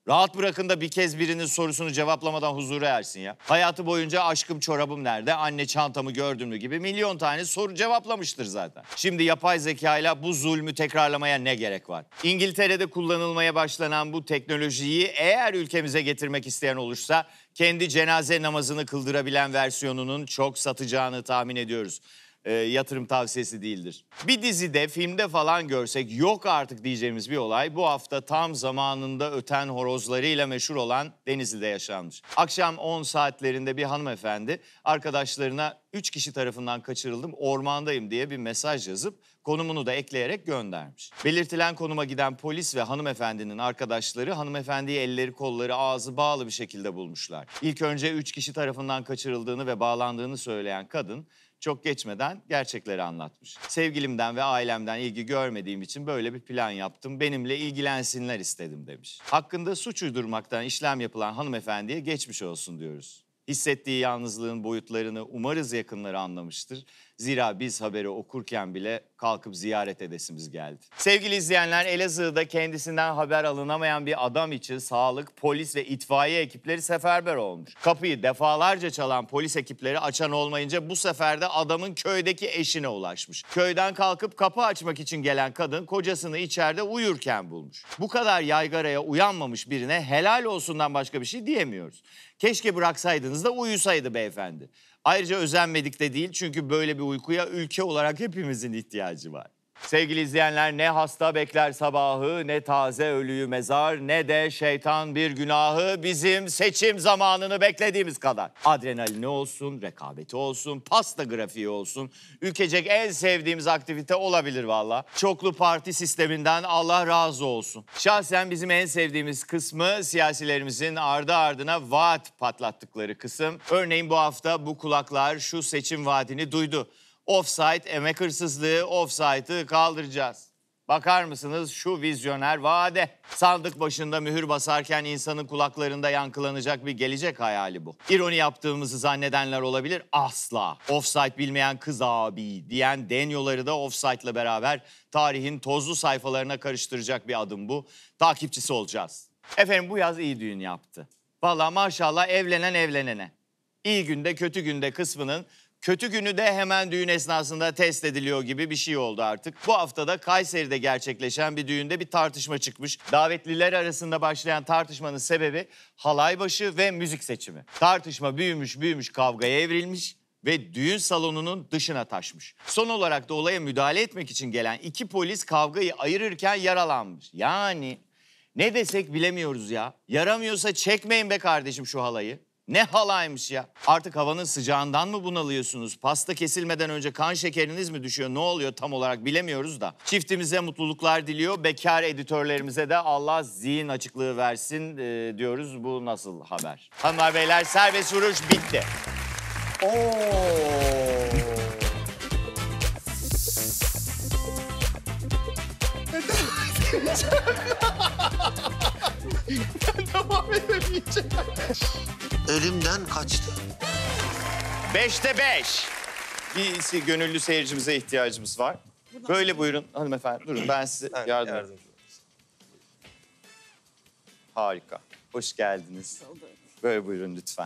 Rahat bırakın da bir kez birinin sorusunu cevaplamadan huzura ersin ya. Hayatı boyunca aşkım çorabım nerede, anne çantamı gördün mü gibi milyon tane soru cevaplamıştır zaten. Şimdi yapay zekayla bu zulmü tekrarlamaya ne gerek var? İngiltere'de kullanılmaya başlanan bu teknolojiyi eğer ülkemize getirmek isteyen olursa kendi cenaze namazını kıldırabilen versiyonunun çok satacağını tahmin ediyoruz. E, yatırım tavsiyesi değildir. Bir dizide, filmde falan görsek yok artık diyeceğimiz bir olay bu hafta tam zamanında öten horozlarıyla meşhur olan Denizli'de yaşanmış. Akşam on saatlerinde bir hanımefendi arkadaşlarına üç kişi tarafından kaçırıldım, ormandayım diye bir mesaj yazıp konumunu da ekleyerek göndermiş. Belirtilen konuma giden polis ve hanımefendinin arkadaşları hanımefendiyi elleri kolları ağzı bağlı bir şekilde bulmuşlar. İlk önce üç kişi tarafından kaçırıldığını ve bağlandığını söyleyen kadın çok geçmeden gerçekleri anlatmış. Sevgilimden ve ailemden ilgi görmediğim için böyle bir plan yaptım. Benimle ilgilensinler istedim demiş. Hakkında suç uydurmaktan işlem yapılan hanımefendiye geçmiş olsun diyoruz. Hissettiği yalnızlığın boyutlarını umarız yakınları anlamıştır. Zira biz haberi okurken bile kalkıp ziyaret edesimiz geldi. Sevgili izleyenler, Elazığ'da kendisinden haber alınamayan bir adam için sağlık, polis ve itfaiye ekipleri seferber olmuş. Kapıyı defalarca çalan polis ekipleri açan olmayınca bu sefer de adamın köydeki eşine ulaşmış. Köyden kalkıp kapı açmak için gelen kadın kocasını içeride uyurken bulmuş. Bu kadar yaygaraya uyanmamış birine helal olsundan başka bir şey diyemiyoruz. Keşke bıraksaydınız da uyusaydı beyefendi. Ayrıca özenmedik de değil çünkü böyle bir uykuya ülke olarak hepimizin ihtiyacı var. Sevgili izleyenler, ne hasta bekler sabahı, ne taze ölüyü mezar, ne de şeytan bir günahı bizim seçim zamanını beklediğimiz kadar. Adrenalini olsun, rekabeti olsun, pasta grafiği olsun, ülkecek en sevdiğimiz aktivite olabilir valla. Çoklu parti sisteminden Allah razı olsun. Şahsen bizim en sevdiğimiz kısmı siyasilerimizin ardı ardına vaat patlattıkları kısım. Örneğin bu hafta bu kulaklar şu seçim vaadini duydu. Offside emek hırsızlığı, offside'ı kaldıracağız. Bakar mısınız şu vizyoner vaade? Sandık başında mühür basarken insanın kulaklarında yankılanacak bir gelecek hayali bu. İroni yaptığımızı zannedenler olabilir, asla. Offside bilmeyen kız abi diyen denyoları da offside'la beraber tarihin tozlu sayfalarına karıştıracak bir adım bu. Takipçisi olacağız. Efendim bu yaz iyi düğün yaptı. Vallahi maşallah evlenen evlenene. İyi günde kötü günde kısmının kötü günü de hemen düğün esnasında test ediliyor gibi bir şey oldu artık. Bu haftada Kayseri'de gerçekleşen bir düğünde bir tartışma çıkmış. Davetliler arasında başlayan tartışmanın sebebi halay başı ve müzik seçimi. Tartışma büyümüş büyümüş kavgaya evrilmiş ve düğün salonunun dışına taşmış. Son olarak da olaya müdahale etmek için gelen iki polis kavgayı ayırırken yaralanmış. Yani ne desek bilemiyoruz ya. Yaramıyorsa çekmeyin be kardeşim şu halayı. Ne halaymış ya. Artık havanın sıcağından mı bunalıyorsunuz? Pasta kesilmeden önce kan şekeriniz mi düşüyor? Ne oluyor tam olarak bilemiyoruz da. Çiftimize mutluluklar diliyor. Bekar editörlerimize de Allah zihin açıklığı versin e, diyoruz. Bu nasıl haber? Hanımlar beyler serbest vuruş bitti. Oo. Ben devam edemeyeceğim. Elimden kaçtı. Beşte beş. Bir gönüllü seyircimize ihtiyacımız var. Böyle buyurun hanımefendi. Durun ben size Ben yardım edeyim. yardımcı olayım. Harika. Hoş geldiniz. Böyle buyurun lütfen.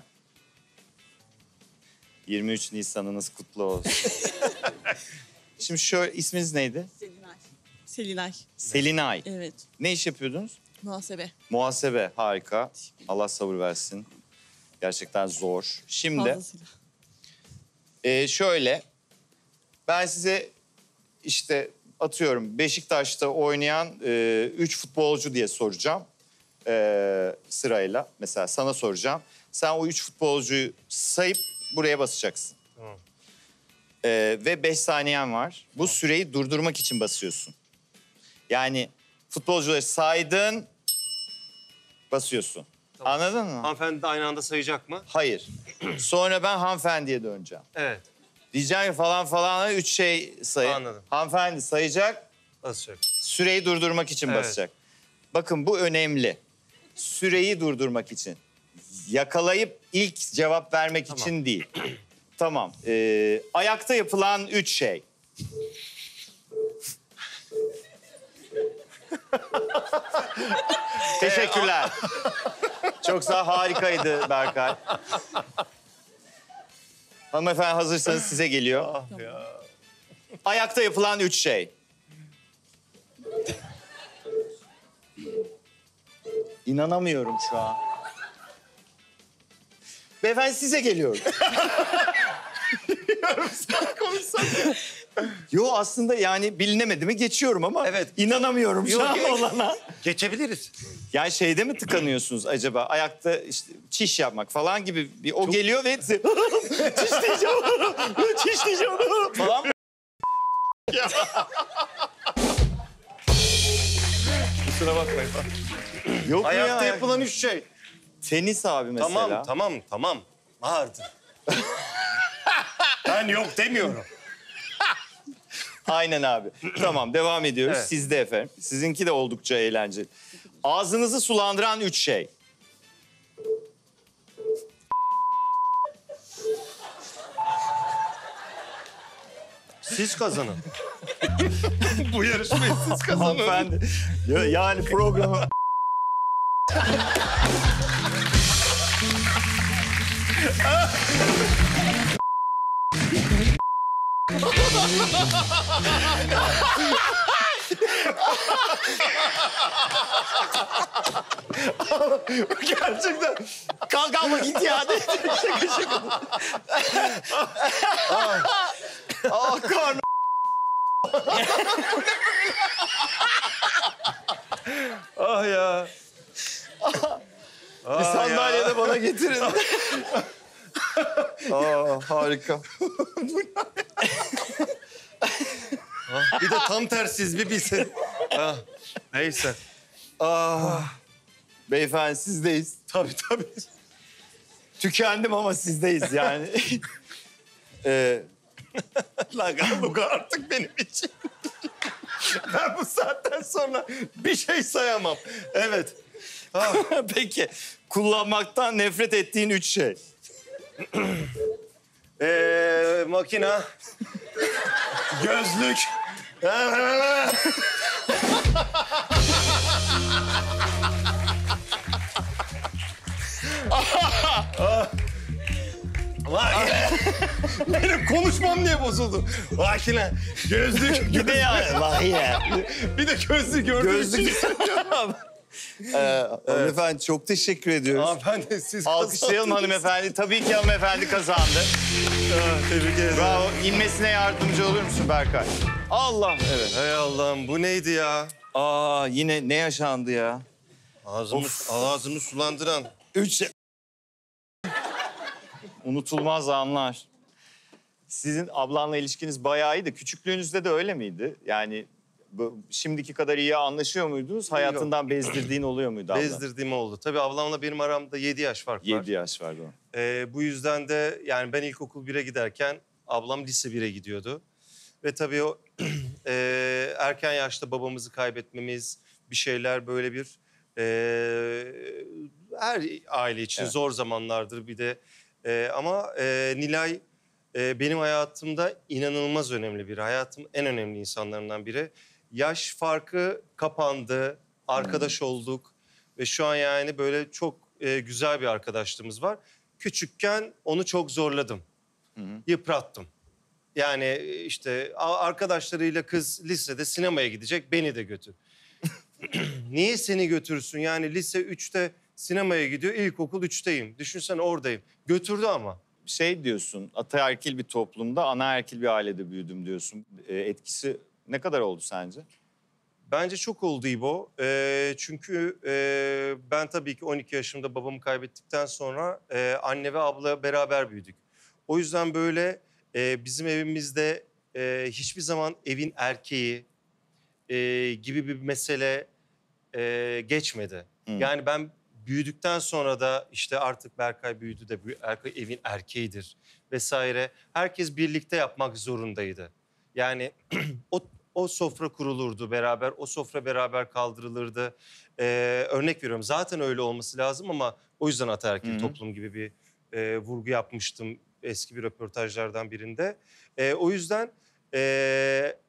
yirmi üç Nisan'ınız kutlu olsun. Şimdi şöyle isminiz neydi? Selinay. Selinay. Selinay. Evet. Ne iş yapıyordunuz? Muhasebe. Muhasebe. Harika. Allah sabır versin. Gerçekten zor. Şimdi Fazlasıyla. e, şöyle ben size işte atıyorum Beşiktaş'ta oynayan e, üç futbolcu diye soracağım e, sırayla. Mesela sana soracağım. Sen o üç futbolcuyu sayıp buraya basacaksın. Tamam. E, ve beş saniyen var. Bu süreyi durdurmak için basıyorsun. Yani futbolcuları saydın, basıyorsun. Tamam. Anladın mı? Hanımefendi de aynı anda sayacak mı? Hayır. Sonra ben hanımefendiye döneceğim. Evet. Diyeceğim ki falan falan üç şey sayın. Anladım. Hanımefendi sayacak, Basacak. süreyi durdurmak için Evet. basacak. Bakın bu önemli. Süreyi durdurmak için. Yakalayıp ilk cevap vermek Tamam. için değil. Tamam. Ee, ayakta yapılan üç şey. Teşekkürler. Çok sağ harikaydı Berkay. Hanımefendi hazırsanız size geliyor. Ayakta yapılan üç şey. İnanamıyorum şu an. Beyefendi size geliyorum. Sen konuşsana. Yo aslında yani bilinemedi mi geçiyorum ama Evet. inanamıyorum şu Yok, an yok. olana. Geçebiliriz. Yani şeyde mi tıkanıyorsunuz acaba? Ayakta işte çiş yapmak falan gibi bir o geliyor ve çiş diyeceğim. çiş diyeceğim falan. Kusura bakmayın. Yok mu Ayakta ya? yapılan üç şey. Tenis abi mesela. Tamam, tamam, tamam. Vardı. Ben yok demiyorum. Aynen abi. Tamam devam ediyoruz. Evet. Sizde efendim. Sizinki de oldukça eğlenceli. Ağzınızı sulandıran üç şey. Siz kazanın. Bu yarışmayı siz kazanın. Hanımefendi. Ya- Yani programı... Gerçekten. Kalk alma git ya. şaka şaka. Aa karnım. Ah ya. Bir sandalye de bana getirin. Aa harika. Bir de tam tersiz bir bilsin. Ah, neyse. Ah. Beyefendi sizdeyiz. Tabii tabii. Tükendim ama sizdeyiz yani. ee, Lagaluga artık benim için. Ben bu saatten sonra bir şey sayamam. Evet. Peki kullanmaktan nefret ettiğin üç şey. Ee, makina. Gözlük. Makine. Benim konuşmam niye bozuldu? Makine, gözlük, Bir de ya. Vay ya. bir de gözlük gördüm. Gözlük. ee, Hanımefendi çok teşekkür ediyoruz. Hanımefendi siz Alkışlayalım kazandınız. hanımefendi. Tabii ki hanımefendi kazandı. Ah, tebrik ederim. Bravo. İnmesine yardımcı olur musun Berkay? Allah. Evet. Hey Allah'ım bu neydi ya? Aa yine ne yaşandı ya? Ağzımı, ağzımı sulandıran. Üç şey. Unutulmaz anlar. Sizin ablanla ilişkiniz bayağı iyiydi. Küçüklüğünüzde de öyle miydi? Yani bu, şimdiki kadar iyi anlaşıyor muydunuz? Hayatından bezdirdiğin oluyor muydu abla? Bezdirdiğim oldu. Tabii ablamla benim aramda yedi yaş fark var. Yedi yaş vardı o. Ee, bu yüzden de yani ben ilkokul bire giderken ablam lise bire gidiyordu. Ve tabii o e, erken yaşta babamızı kaybetmemiz, bir şeyler böyle bir e, her aile için Evet. zor zamanlardır bir de. E, ama e, Nilay e, benim hayatımda inanılmaz önemli biri. Hayatımın en önemli insanlarından biri. Yaş farkı kapandı, arkadaş olduk ve şu an yani böyle çok e, güzel bir arkadaşlığımız var. Küçükken onu çok zorladım, Hı hı. yıprattım. Yani işte a- arkadaşlarıyla kız lisede sinemaya gidecek, beni de götür. Niye seni götürsün? Yani lise üçte sinemaya gidiyor, ilkokul üçteyim. Düşünsene oradayım. Götürdü ama. Şey diyorsun, ataerkil bir toplumda anaerkil bir ailede büyüdüm diyorsun. Ee, etkisi ne kadar oldu sence? Bence çok oldu İbo. Ee, çünkü e, ben tabii ki on iki yaşımda babamı kaybettikten sonra e, anne ve abla beraber büyüdük. O yüzden böyle e, bizim evimizde e, hiçbir zaman evin erkeği e, gibi bir mesele e, geçmedi. Hı. Yani ben büyüdükten sonra da işte artık Berkay büyüdü de büyü- Berkay evin erkeğidir vesaire. Herkes birlikte yapmak zorundaydı. Yani o o sofra kurulurdu beraber, o sofra beraber kaldırılırdı. Ee, örnek veriyorum zaten öyle olması lazım ama o yüzden ataerkil Hı hı. toplum gibi bir e, vurgu yapmıştım eski bir röportajlardan birinde. E, o yüzden e,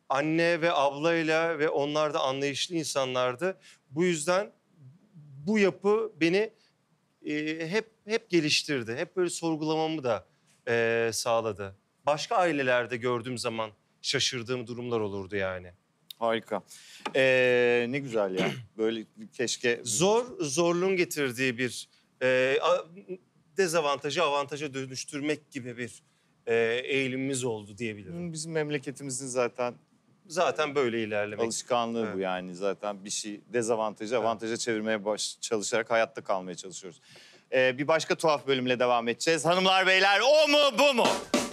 anne ve ablayla ve onlar da anlayışlı insanlardı. Bu yüzden bu yapı beni e, hep hep geliştirdi. Hep böyle sorgulamamı da e, sağladı. Başka ailelerde gördüğüm zaman şaşırdığım durumlar olurdu yani. Harika. Ee, ne güzel ya. Böyle keşke... Zor, zorluğun getirdiği bir e, a- dezavantajı avantaja dönüştürmek gibi bir e, eğilimimiz oldu diyebilirim. Bizim memleketimizin zaten Zaten böyle ilerlemek. alışkanlığı Evet. bu yani. Zaten bir şey dezavantajı avantaja çevirmeye baş, çalışarak hayatta kalmaya çalışıyoruz. Ee, bir başka tuhaf bölümle devam edeceğiz. Hanımlar beyler, o mu bu mu?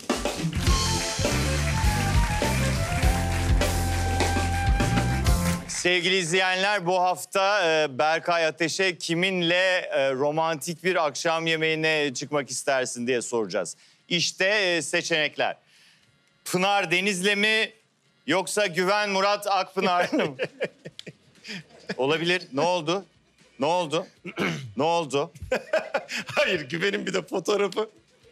Sevgili izleyenler, bu hafta e, Berkay Ateş'e kiminle e, romantik bir akşam yemeğine çıkmak istersin diye soracağız. İşte e, seçenekler. Pınar Deniz'le mi yoksa Güven Murat Akpınar'la mı? Olabilir. Ne oldu? Ne oldu? Ne oldu? Hayır, Güven'in bir de fotoğrafı.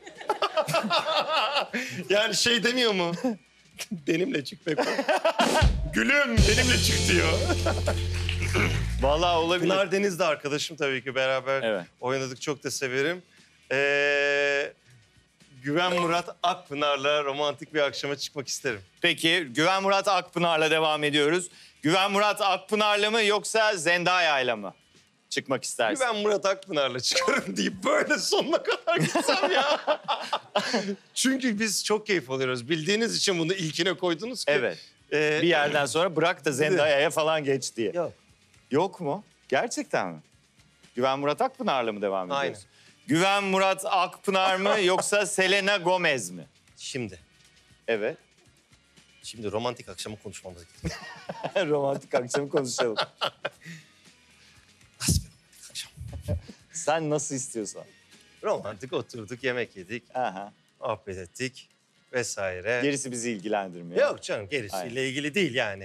Yani şey demiyor mu? Benimle çık Beko. Gülüm benimle çık diyor. Vallahi olabilir. Pınar Deniz de arkadaşım tabii ki, beraber Evet. oynadık, çok da severim. Ee, Güven Murat Akpınar'la romantik bir akşama çıkmak isterim. Peki Güven Murat Akpınar'la devam ediyoruz. Güven Murat Akpınar'la mı yoksa Zendaya'yla mı çıkmak istersin? Güven Murat Akpınar'la çıkarım deyip böyle sonuna kadar gitsem ya. Çünkü biz çok keyif alıyoruz. Bildiğiniz için bunu ilkine koydunuz ki. Evet. Ee, Bir yerden sonra bırak da Zendaya'ya falan geç diye. Yok. Yok mu? Gerçekten mi? Güven Murat Akpınar'la mı devam ediyoruz? Aynen. Güven Murat Akpınar mı yoksa Selena Gomez mi? Şimdi, Evet. şimdi romantik akşamı konuşmamız gerekiyor. Romantik akşamı konuşalım. Nasıl bir romantik akşam? Sen nasıl istiyorsan. Romantik oturduk, yemek yedik, Aha. muhabbet ettik vesaire. Gerisi bizi ilgilendirmiyor. Yok canım, gerisiyle Aynen. ilgili değil yani.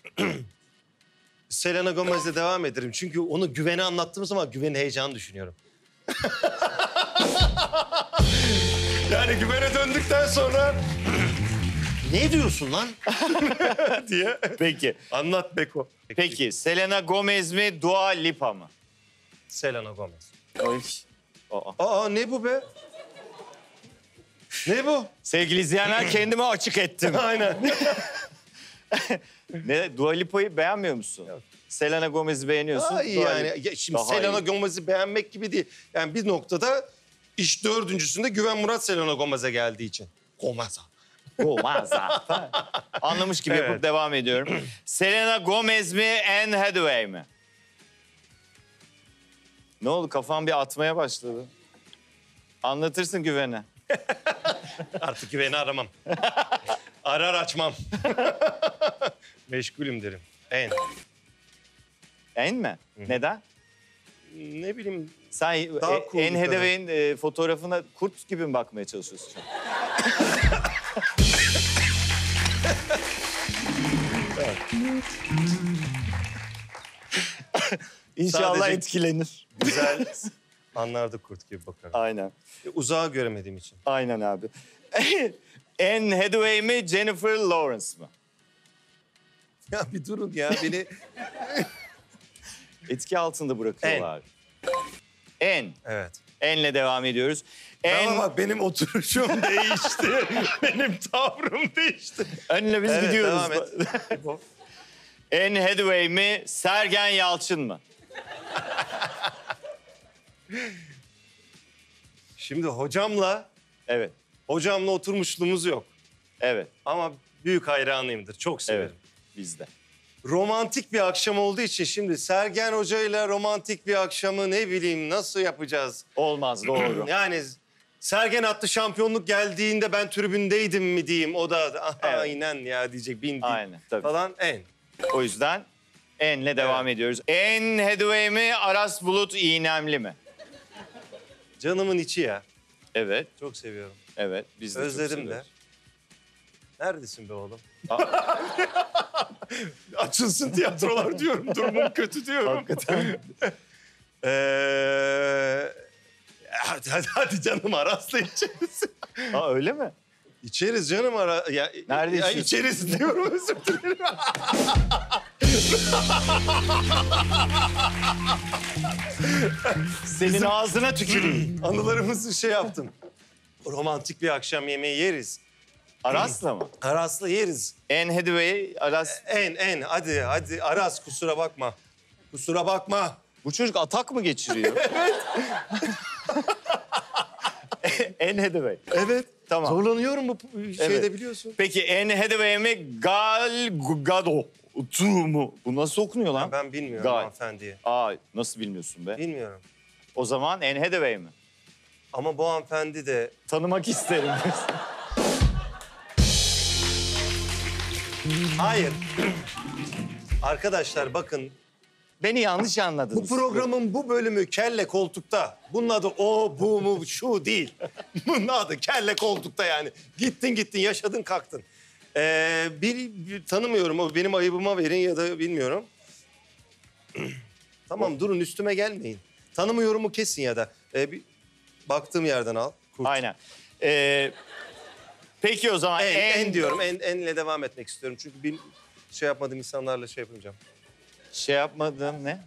Selena Gomez'le devam ederim. Çünkü onu Güven'e anlattığım zaman Güven'in heyecanı düşünüyorum. Yani Güven'e döndükten sonra... Ne diyorsun lan? diye. Peki. Anlat Beko. Peki Selena Gomez mi Dua Lipa mı? Selena Gomez. Ay. Aa. Aa, ne bu be? Ne bu? Sevgili izleyenler, kendimi açık ettim. Aynen. Ne, Dua Lipa'yı beğenmiyor musun? Yok. Selena Gomez'i beğeniyorsun. Daha iyi Dua yani. Lipa- Ya şimdi Daha Selena iyi. Gomez'i beğenmek gibi değil. Yani bir noktada iş dördüncüsünde Güven Murat Selena Gomez'e geldiği için. Gomez'a. Olmaz zaten. Anlamış gibi Evet. yapıp devam ediyorum. Selena Gomez mi Anne Hathaway mi? Ne oldu, kafam bir atmaya başladı. Anlatırsın Güven'e. Artık Güven'i aramam. Arar açmam. Meşgulüm derim. En. Anne mi? Neden? Ne bileyim. Sen Daha e, cool bir Anne Hathaway'in e, fotoğrafına kurt gibi mi bakmaya çalışıyorsun şu an? İnşallah Sadece- etkilenir. Güzel anlarda kurt gibi bakarım. Aynen. E, Uzağı göremediğim için. Aynen abi. Anne Hathaway mi Jennifer Lawrence mı? Ya bir durun ya beni. Etki altında bırakıyorlar. Anne. Evet. Anne'le devam ediyoruz. Ama Anne, bak benim oturuşum değişti. Benim tavrım değişti. Anne'le biz Evet, gidiyoruz. devam et. Anne Hathaway mi Sergen Yalçın mı? Şimdi hocamla, Evet. hocamla oturmuşluğumuz yok. Evet. Ama büyük hayranıyımdır. Çok severim. Evet. Bizde. Romantik bir akşam olduğu için şimdi Sergen Hoca ile romantik bir akşamı ne bileyim nasıl yapacağız? Olmaz, doğru. Yani Sergen attı şampiyonluk geldiğinde ben tribündeydim mi diyeyim. O da Evet. aynen ya diyecek bin bin Aynen, tabii. falan en. O yüzden Anne'le devam ediyoruz. Anne Hathaway mi Aras Bulut İğnemli mi? Canımın içi ya. Evet. Çok seviyorum. Evet. Biz de çok Özledim de. seviyoruz. Neredesin be oğlum? Açılsın tiyatrolar diyorum. Durumum kötü diyorum. Hakikaten. Ee, hadi, hadi, hadi canım Aras'la içeriz. Aa, öyle mi? İçeriz canım ara... Ya, Nerede ya içiyorsun? içeriz diyorum, özür dilerim. Senin ağzına tüküreyim. Anılarımızı şey yaptım. Romantik bir akşam yemeği yeriz. Aras'la mı? Aras'la yeriz. Anne Hathaway, Aras. En en hadi hadi Aras kusura bakma. Kusura bakma. Bu çocuk atak mı geçiriyor? Evet. Anne Hathaway. Evet. Tamam. Zorlanıyorum bu şeyde Evet. biliyorsun. Peki Anne Hathaway mi Gal Gadot mu? Bu nasıl okunuyor lan? Ben bilmiyorum Gal. hanımefendiyi. Aa, nasıl bilmiyorsun be? Bilmiyorum. O zaman Anne Hathaway mi? Ama bu hanımefendi de Tanımak isterim. hayır. Arkadaşlar bakın Beni yanlış anladınız. bu programın bu bölümü kelle koltukta. Bunun adı o, bu mu, şu değil. Bunun adı kelle koltukta yani. Gittin gittin, yaşadın kalktın. Ee, bir, bir tanımıyorum, o benim ayıbıma verin ya da bilmiyorum. Tamam durun üstüme gelmeyin. Tanımıyorumu kesin ya da. Ee, bir, baktığım yerden al. Kurt. Aynen. Ee, peki o zaman En, en, en diyorum, en, enle devam etmek istiyorum. Çünkü bir şey yapmadığım insanlarla şey yapacağım. Şey yapmadığım ne?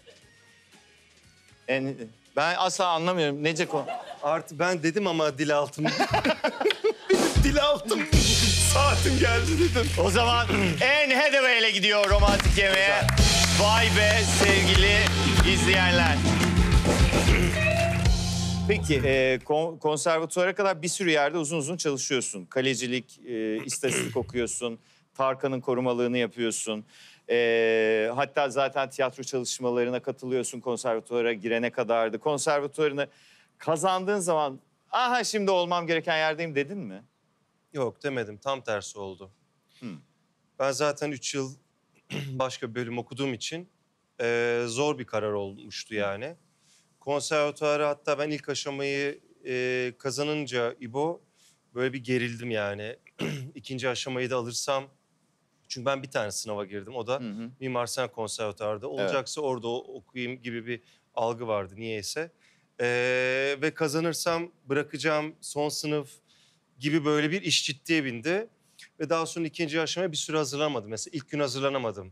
En, ben asla anlamıyorum. Nece konu? Artı ben dedim ama dil altım. Dil altım. Saatim geldi dedim. O zaman Anne Hathaway ile gidiyor romantik yemeğe. Vay be sevgili izleyenler. Peki e, kon, konservatuvara kadar bir sürü yerde uzun uzun çalışıyorsun. Kalecilik, e, istatistik okuyorsun. Tarkan'ın korumalığını yapıyorsun. E, hatta zaten tiyatro çalışmalarına katılıyorsun konservatuvara girene kadardı. Konservatuvarını kazandığın zaman aha şimdi olmam gereken yerdeyim dedin mi? Yok demedim. Tam tersi oldu. Hmm. Ben zaten üç yıl başka bir bölüm okuduğum için e, zor bir karar olmuştu yani. Konservatuvarı hatta ben ilk aşamayı e, kazanınca İbo böyle bir gerildim yani. İkinci aşamayı da alırsam çünkü ben bir tane sınava girdim. O da Hı hı. Mimar Sinan Konservatuvarı'da. Olacaksa orada okuyayım gibi bir algı vardı niyeyse. E, ve kazanırsam bırakacağım son sınıf gibi böyle bir iş ciddiye bindi. Ve daha sonra ikinci aşamaya bir süre hazırlanamadım. Mesela ilk gün hazırlanamadım.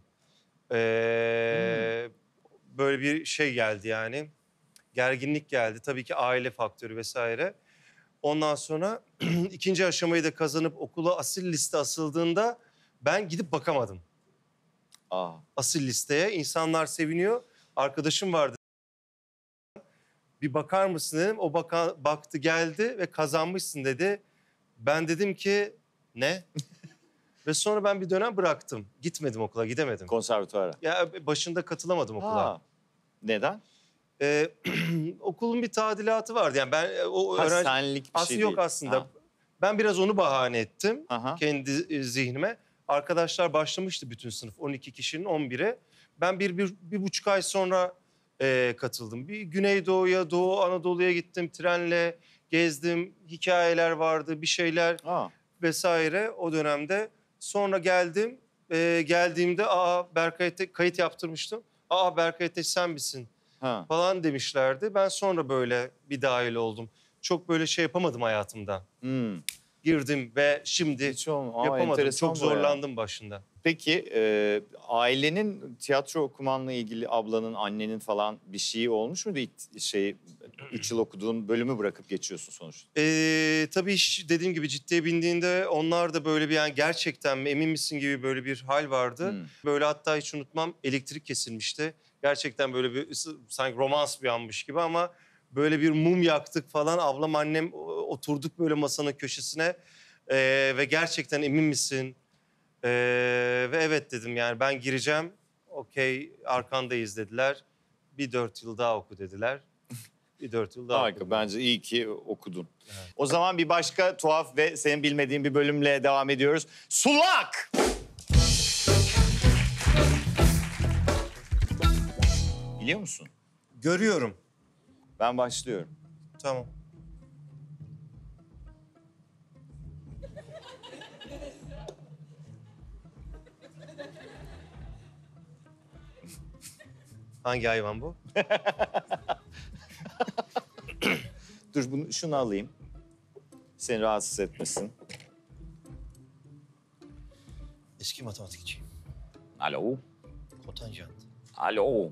Ee, hmm. Böyle bir şey geldi yani. Gerginlik geldi. Tabii ki aile faktörü vesaire. Ondan sonra ikinci aşamayı da kazanıp okula asil liste asıldığında ben gidip bakamadım. Aa. Asil listeye. İnsanlar seviniyor. Arkadaşım vardı. Bir bakar mısın dedim. O baka, baktı geldi ve kazanmışsın dedi. Ben dedim ki ne? Ve sonra ben bir dönem bıraktım. Gitmedim okula, gidemedim. Konservatuvara. Ya başında katılamadım okula. Ha. Neden? Ee, okulun bir tadilatı vardı. Yani ben o Ha, öğrenci... senlik bir Aslında şey yok değil. aslında. Ha. Ben biraz onu bahane ettim. Aha. Kendi zihnime. Arkadaşlar başlamıştı bütün sınıf. on iki kişinin on biri. Ben bir, bir, bir buçuk ay sonra e, katıldım. Bir Güneydoğu'ya, Doğu Anadolu'ya gittim. Trenle gezdim. Hikayeler vardı, bir şeyler Aa. vesaire o dönemde. Sonra geldim. E, geldiğimde aa Berkay Ateş kayıt yaptırmıştım. Aa Berkay Ateş sen misin? Ha. Falan demişlerdi. Ben sonra böyle bir dahil oldum. Çok böyle şey yapamadım hayatımda. Hmm. Girdim ve şimdi Hiç olma- Aa, yapamadım. enteresan Çok bu ya. zorlandım başında. Peki e, ailenin tiyatro okumanla ilgili ablanın, annenin falan bir şeyi olmuş muydu? İlk şey üç yıl okuduğun bölümü bırakıp geçiyorsun sonuçta. Ee, tabii iş dediğim gibi ciddiye bindiğinde onlar da böyle bir yani gerçekten mi emin misin gibi böyle bir hal vardı. Hmm. Böyle hatta hiç unutmam elektrik kesilmişti. Gerçekten böyle bir sanki romans bir anmış gibi ama böyle bir mum yaktık falan. Ablam annem oturduk böyle masanın köşesine ee, ve gerçekten emin misin? Ee, ve evet dedim yani ben gireceğim. Okey arkandayız dediler. Bir dört yıl daha oku dediler. Bir dört yıl daha Harika. okudum. Bence iyi ki okudun. Evet. O zaman bir başka tuhaf ve senin bilmediğin bir bölümle devam ediyoruz. Sulak! Biliyor musun? Görüyorum. Ben başlıyorum. Tamam. Hangi hayvan bu? Dur bunu, şunu alayım. Seni rahatsız etmesin. Eski matematikçiyim. Alo. Kotanjant. Alo.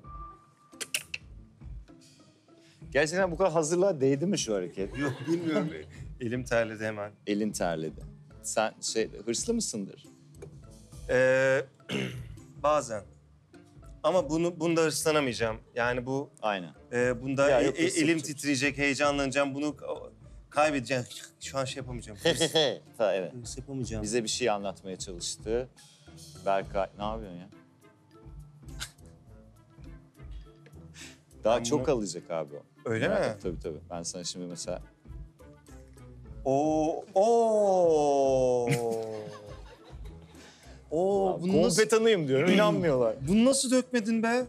Gerçekten bu kadar hazırlığa değdi mi şu hareket? Yok bilmiyorum. Elim terledi hemen. Elin terledi. Sen şey hırslı mısındır? Ee, bazen. Ama bunu bunda hırslanamayacağım. Yani bu Aynen. e, bunda Ya e- yok, e- hırs elim yapacak. titreyecek, heyecanlanacağım. Bunu ka- kaybedeceğim. Şu an şey yapamayacağım. Hırs, Ha, evet. hırs yapamayacağım. Bize bir şey anlatmaya çalıştı. Berkay, ne yapıyorsun ya? Daha Ben çok bunu- alacak abi o. Öyle mi? Tabii tabii. Ben sana şimdi mesela... Oo, oo. Oo, bunu nasıl, Kompetanıyım diyorum, inanmıyorlar. bunu nasıl dökmedin be?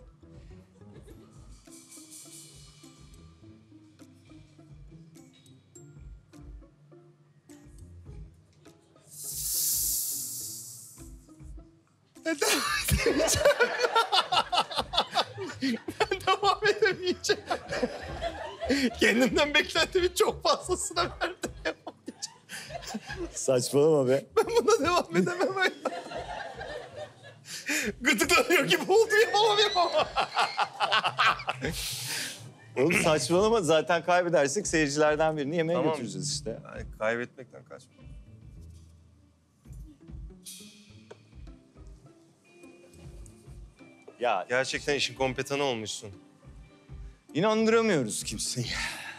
Devam edemeyeceğim. Kendimden beklentimin çok fazlasına verdim. Saçmalama be. Ben buna devam edemem. Gıdıklanıyor gibi oldu, yapamam yapamam. Oğlum saçmalama, zaten kaybedersek seyircilerden birini yemeğe Tamam. götüreceğiz işte. Yani kaybetmekten kaçma. Ya Gerçekten işin kompetanı olmuşsun. inandıramıyoruz kimseyi.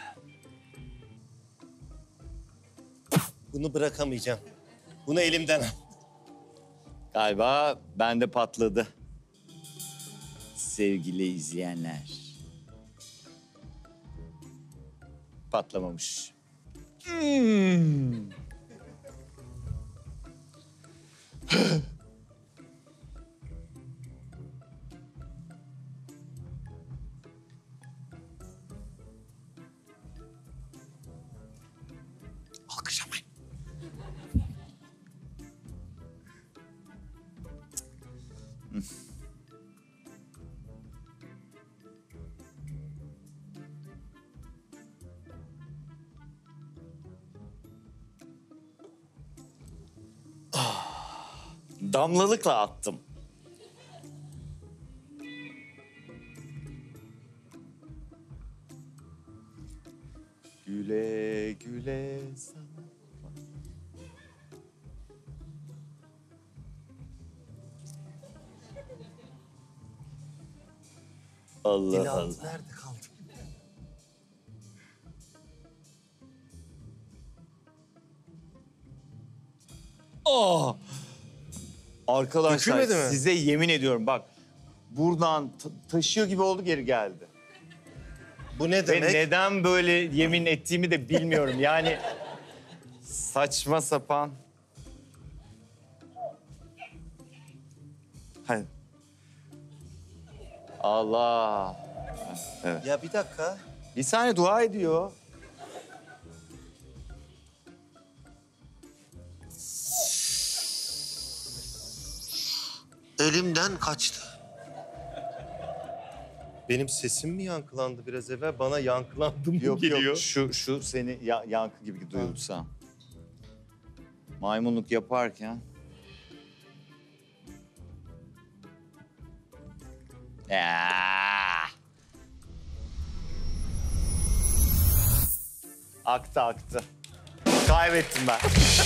Bunu bırakamayacağım. Bunu elimden al. Galiba bende patladı. Sevgili izleyenler. Patlamamış. Hmm. Alkışlamayın. Damlalıkla attım. Güle güle sana. Allah Allah. Dilan nerede kaldı? Oh! Arkadaşlar Dökülmedi mi? size yemin ediyorum bak. Buradan ta- taşıyor gibi oldu, geri geldi. Bu ne Ve demek? neden böyle yemin ettiğimi de bilmiyorum. Yani saçma sapan. Hadi. Allah. Evet. Ya bir dakika. Bir saniye, dua ediyor. Elimden kaçtı. Benim sesim mi yankılandı biraz evvel? Bana yankılandı mı Yok geliyor? yok, şu şu seni ya- yankı gibi duyulsa. Maymunluk yaparken. Ya. Aktı aktı. Kaybettim ben.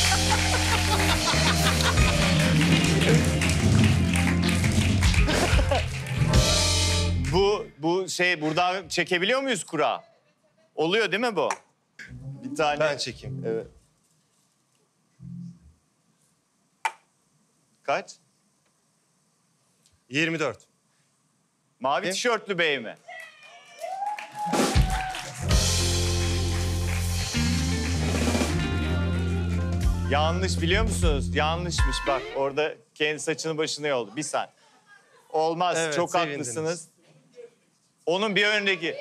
bu bu şey, buradan çekebiliyor muyuz kura? Oluyor değil mi bu? Bir tane. Ben çekeyim. Evet. Kaç? yirmi dört. Mavi Kim? tişörtlü bey mi? Yanlış, biliyor musunuz? Yanlışmış bak. Orada kendi saçını başına yoldu. Bir sen. Olmaz. Evet, Çok sevindiniz. haklısınız. Onun bir öndeki.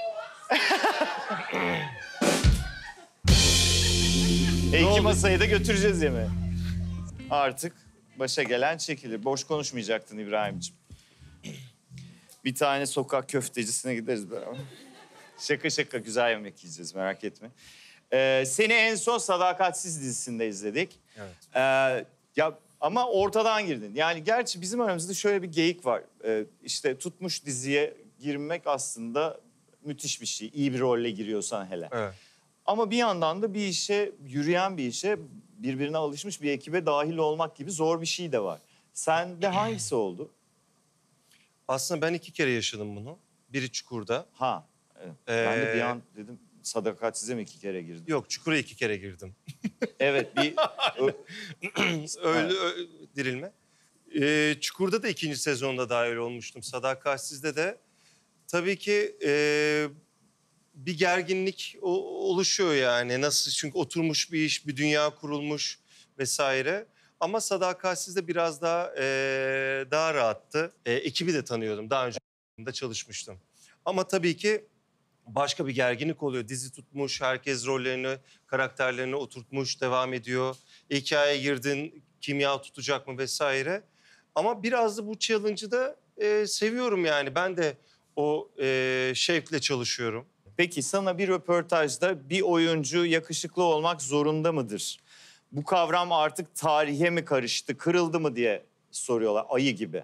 e iki masayı da götüreceğiz yemeğe. Artık başa gelen çekilir. Boş konuşmayacaktın İbrahim'ciğim. Bir tane sokak köftecisine gideriz beraber. Şaka şaka, güzel yemek yiyeceğiz, merak etme. Ee, seni en son Sadakatsiz dizisinde izledik. Evet. Ee, ya Ama ortadan girdin. Yani gerçi bizim aramızda şöyle bir geyik var. Ee, işte tutmuş diziye girmek aslında müthiş bir şey. İyi bir rolle giriyorsan hele. Evet. Ama bir yandan da bir işe, yürüyen bir işe, birbirine alışmış bir ekibe dahil olmak gibi zor bir şey de var. Sende hangisi oldu? Aslında ben iki kere yaşadım bunu. Biri Çukur'da. Ha. Evet. Ben de bir Ee, an dedim sadakatsize mi iki kere girdim? Yok, Çukur'a iki kere girdim. Evet bir... Öyle ö- dirilme. Ee, Çukur'da da ikinci sezonda dahil olmuştum. Sadakatsiz'de de tabii ki e, bir gerginlik o- oluşuyor yani. Nasıl? Çünkü oturmuş bir iş, bir dünya kurulmuş vesaire. Ama Sadakatsiz'de biraz daha e, daha rahattı. E, ekibi de tanıyordum. Daha önce de çalışmıştım. Ama tabii ki başka bir gerginlik oluyor. Dizi tutmuş, herkes rollerini, karakterlerini oturtmuş, devam ediyor. Hikayeye girdin, kimya tutacak mı vesaire. Ama biraz da bu challenge'ı da e, seviyorum yani. Ben de o e, şevkle çalışıyorum. Peki sana bir röportajda bir oyuncu yakışıklı olmak zorunda mıdır? Bu kavram artık tarihe mi karıştı, kırıldı mı diye soruyorlar ayı gibi.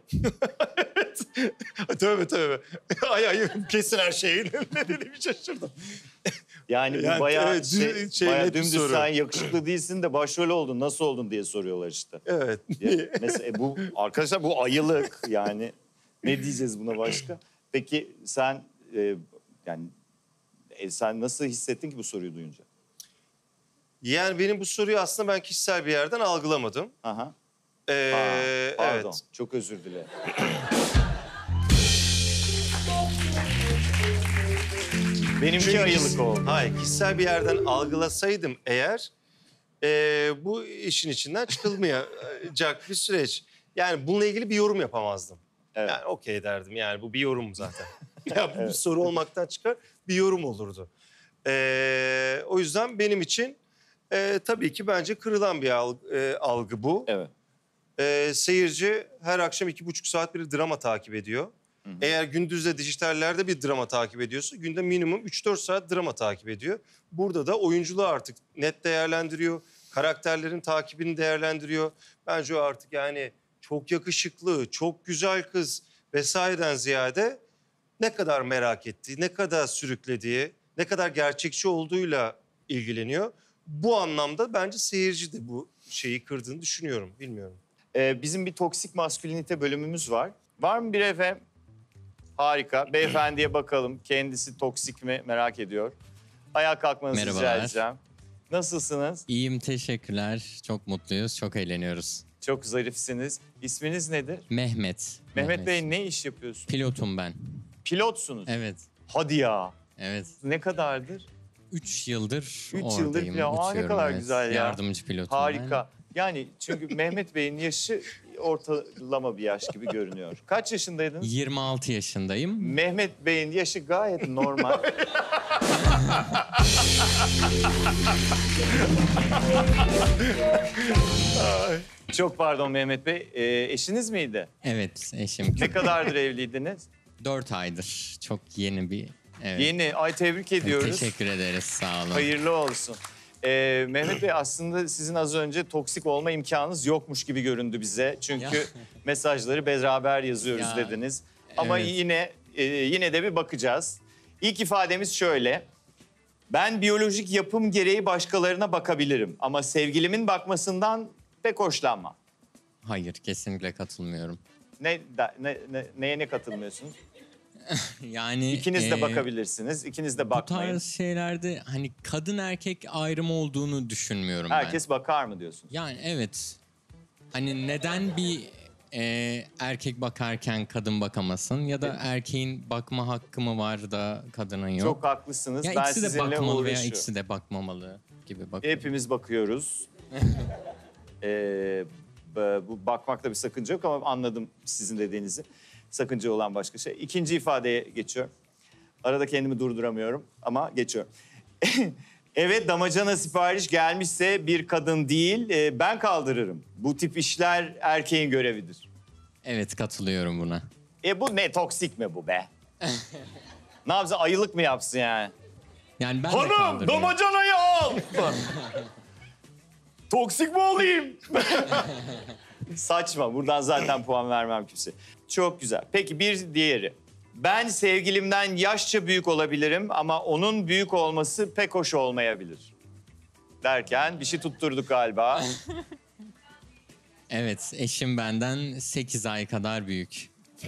Tövbe tövbe. Ay ay kesin her şeyi. Ne dediğimi şaşırdım. Yani bu Yani bayağı, evet, şey, dü- şey, bayağı net bir dümdüz soru. sen yakışıklı değilsin de başrol oldun, nasıl oldun diye soruyorlar işte. Evet. Ya, mesela e, bu arkadaşlar bu ayılık yani ne diyeceğiz buna başka? Peki sen e, yani e, sen nasıl hissettin ki bu soruyu duyunca? Yani benim bu soruyu aslında ben kişisel bir yerden algılamadım. Aha. Ee, Aa, pardon. Evet. Çok özür dilerim. Benimki Çünkü ayılık kişi- oldu. Hayır, kişisel bir yerden algılasaydım eğer e, bu işin içinden çıkılmayacak bir süreç. Yani bununla ilgili bir yorum yapamazdım. Evet. Yani okey derdim yani bu bir yorum zaten. ya bu bir soru olmaktan çıkar bir yorum olurdu. E, o yüzden benim için e, tabii ki bence kırılan bir algı, e, algı bu. Evet. E, seyirci her akşam iki buçuk saat bir drama takip ediyor. Hı hı. Eğer gündüzde dijitallerde bir drama takip ediyorsa günde minimum üç dört saat drama takip ediyor. Burada da oyunculuğu artık net değerlendiriyor. Karakterlerin takibini değerlendiriyor. Bence o artık yani çok yakışıklı, çok güzel kız vesaireden ziyade ne kadar merak ettiği, ne kadar sürüklediği, ne kadar gerçekçi olduğuyla ilgileniyor. Bu anlamda bence seyirci de bu şeyi kırdığını düşünüyorum. Bilmiyorum. Ee, bizim bir toksik maskülinite bölümümüz var. Var mı bir efendim? Harika. Beyefendiye bakalım. Kendisi toksik mi merak ediyor. Ayağa kalkmanızı rica Merhabalar. edeceğim. Nasılsınız? İyiyim, teşekkürler. Çok mutluyuz, çok eğleniyoruz. Çok zarifsiniz. İsminiz nedir? Mehmet. Mehmet Bey ne iş yapıyorsunuz? Pilotum ben. Pilotsunuz. Evet, Hadi ya. evet. Ne kadardır? Üç yıldır Üç oradayım. yıldır pilot. Aa, ne uçuyorum, kadar evet. güzel ya. Yardımcı pilotum Harika. Yani çünkü Mehmet Bey'in yaşı ortalama bir yaş gibi görünüyor. Kaç ben. yaşındaydınız? yirmi altı yaşındayım. Mehmet Bey'in yaşı gayet normal. Çok pardon Mehmet Bey. Ee, eşiniz miydi? Evet, eşim. Ne kadardır evliydiniz? Dört aydır. Çok yeni bir... Evet. Yeni. Ay tebrik ediyoruz. Teşekkür ederiz, sağ olun. Hayırlı olsun. Ee, Mehmet Bey aslında sizin az önce toksik olma imkanınız yokmuş gibi göründü bize. Çünkü Ya. mesajları beraber yazıyoruz Ya, dediniz. Ama evet. yine e, yine de bir bakacağız. İlk ifademiz şöyle. Ben biyolojik yapım gereği başkalarına bakabilirim. Ama sevgilimin bakmasından pek hoşlanmam. Hayır, kesinlikle katılmıyorum. Ne, da- ne, ne neye ne katılmıyorsunuz? Yani... İkiniz de e, bakabilirsiniz. İkiniz de Bu bakmayın. tarz şeylerde hani kadın erkek ayrımı olduğunu düşünmüyorum ben. Herkes bakar mı diyorsunuz? Yani evet. Hani neden bir e, erkek bakarken kadın bakamasın ya da erkeğin bakma hakkı mı var da kadının yok? Çok haklısınız. Ya ben ikisi de sizinle bakmalı veya uğraşıyorum. ikisi de bakmamalı gibi bakıyorum. Hepimiz bakıyoruz. ee, b- bu bakmakta bir sakınca yok ama anladım sizin dediğinizi. Sakınca olan başka şey. İkinci ifadeye geçiyorum. Arada kendimi durduramıyorum ama geçiyorum. Evet, damacana sipariş gelmişse bir kadın değil, e, ben kaldırırım. Bu tip işler erkeğin görevidir. Evet, katılıyorum buna. E bu ne, toksik mi bu be? Ne yapsın, ayılık mı yapsın yani? Yani ben de Hanım, kaldırıyorum. damacanayı al! Toksik mi olayım? Saçma. Buradan zaten puan vermem kimse. Çok güzel. Peki bir diğeri. Ben sevgilimden yaşça büyük olabilirim ama onun büyük olması pek hoş olmayabilir. Derken bir şey tutturduk galiba. Evet, eşim benden sekiz ay kadar büyük.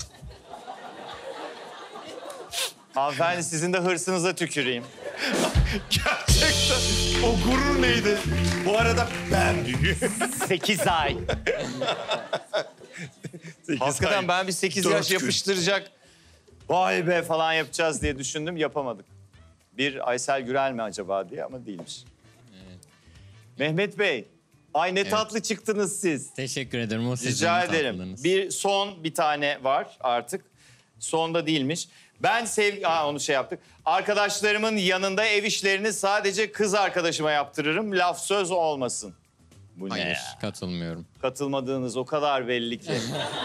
Hanımefendi sizin de hırsınıza tüküreyim. Gerçekten o gurur neydi? Bu arada ben büyüğüm. Sekiz ay. Hakikaten ben bir sekiz Dört yaş gün. yapıştıracak vay be falan yapacağız diye düşündüm, yapamadık. Bir Aysel Gürel mi acaba diye ama değilmiş. Mehmet Bey, ay ne Evet. tatlı çıktınız siz. Teşekkür ederim. O sizin Rica ederim. tatlılığınız. Bir son bir tane var artık. Sonda değilmiş. Ben sevgi... Aa, onu şey yaptık. Arkadaşlarımın yanında ev işlerini sadece kız arkadaşıma yaptırırım. Laf söz olmasın. Bu ne Hayır, ya? katılmıyorum. Katılmadığınız o kadar belli ki.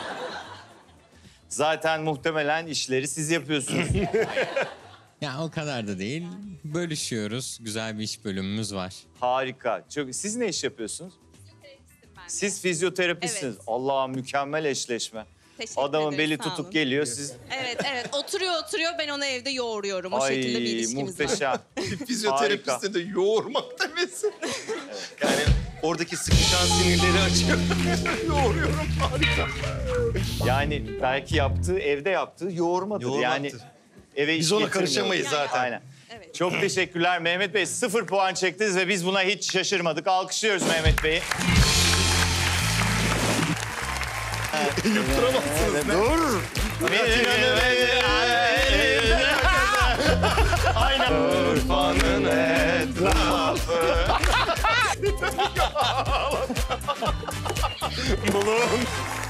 Zaten muhtemelen işleri siz yapıyorsunuz. Ya o kadar da değil. Bölüşüyoruz. Güzel bir iş bölümümüz var. Harika. Çok... Siz ne iş yapıyorsunuz? Siz fizyoterapistsiniz. Evet. Allah'ım mükemmel eşleşme. Teşekkür Adamın ederim, beli sağ tutup olun. geliyor. Siz Evet evet oturuyor oturuyor ben onu evde yoğuruyorum. O şekilde bir ay ilişkimiz var. muhteşem. Fizyoterapiste de yoğurmak demesi. Yani oradaki sıkışan sinirleri açıyor. Yoğuruyorum, harika. Yani belki yaptığı, evde yaptığı yoğurmadır. Yoğurmaktır. Yani eve iş Biz ona getirmiyor. karışamayız zaten. Aynen. Evet. Çok teşekkürler Mehmet Bey. Sıfır puan çektiniz ve biz buna hiç şaşırmadık. Alkışlıyoruz Mehmet Bey'i. Yutturamazsınız. Evet, dur. Aynen. Urfa'nın etrafı. Bulun.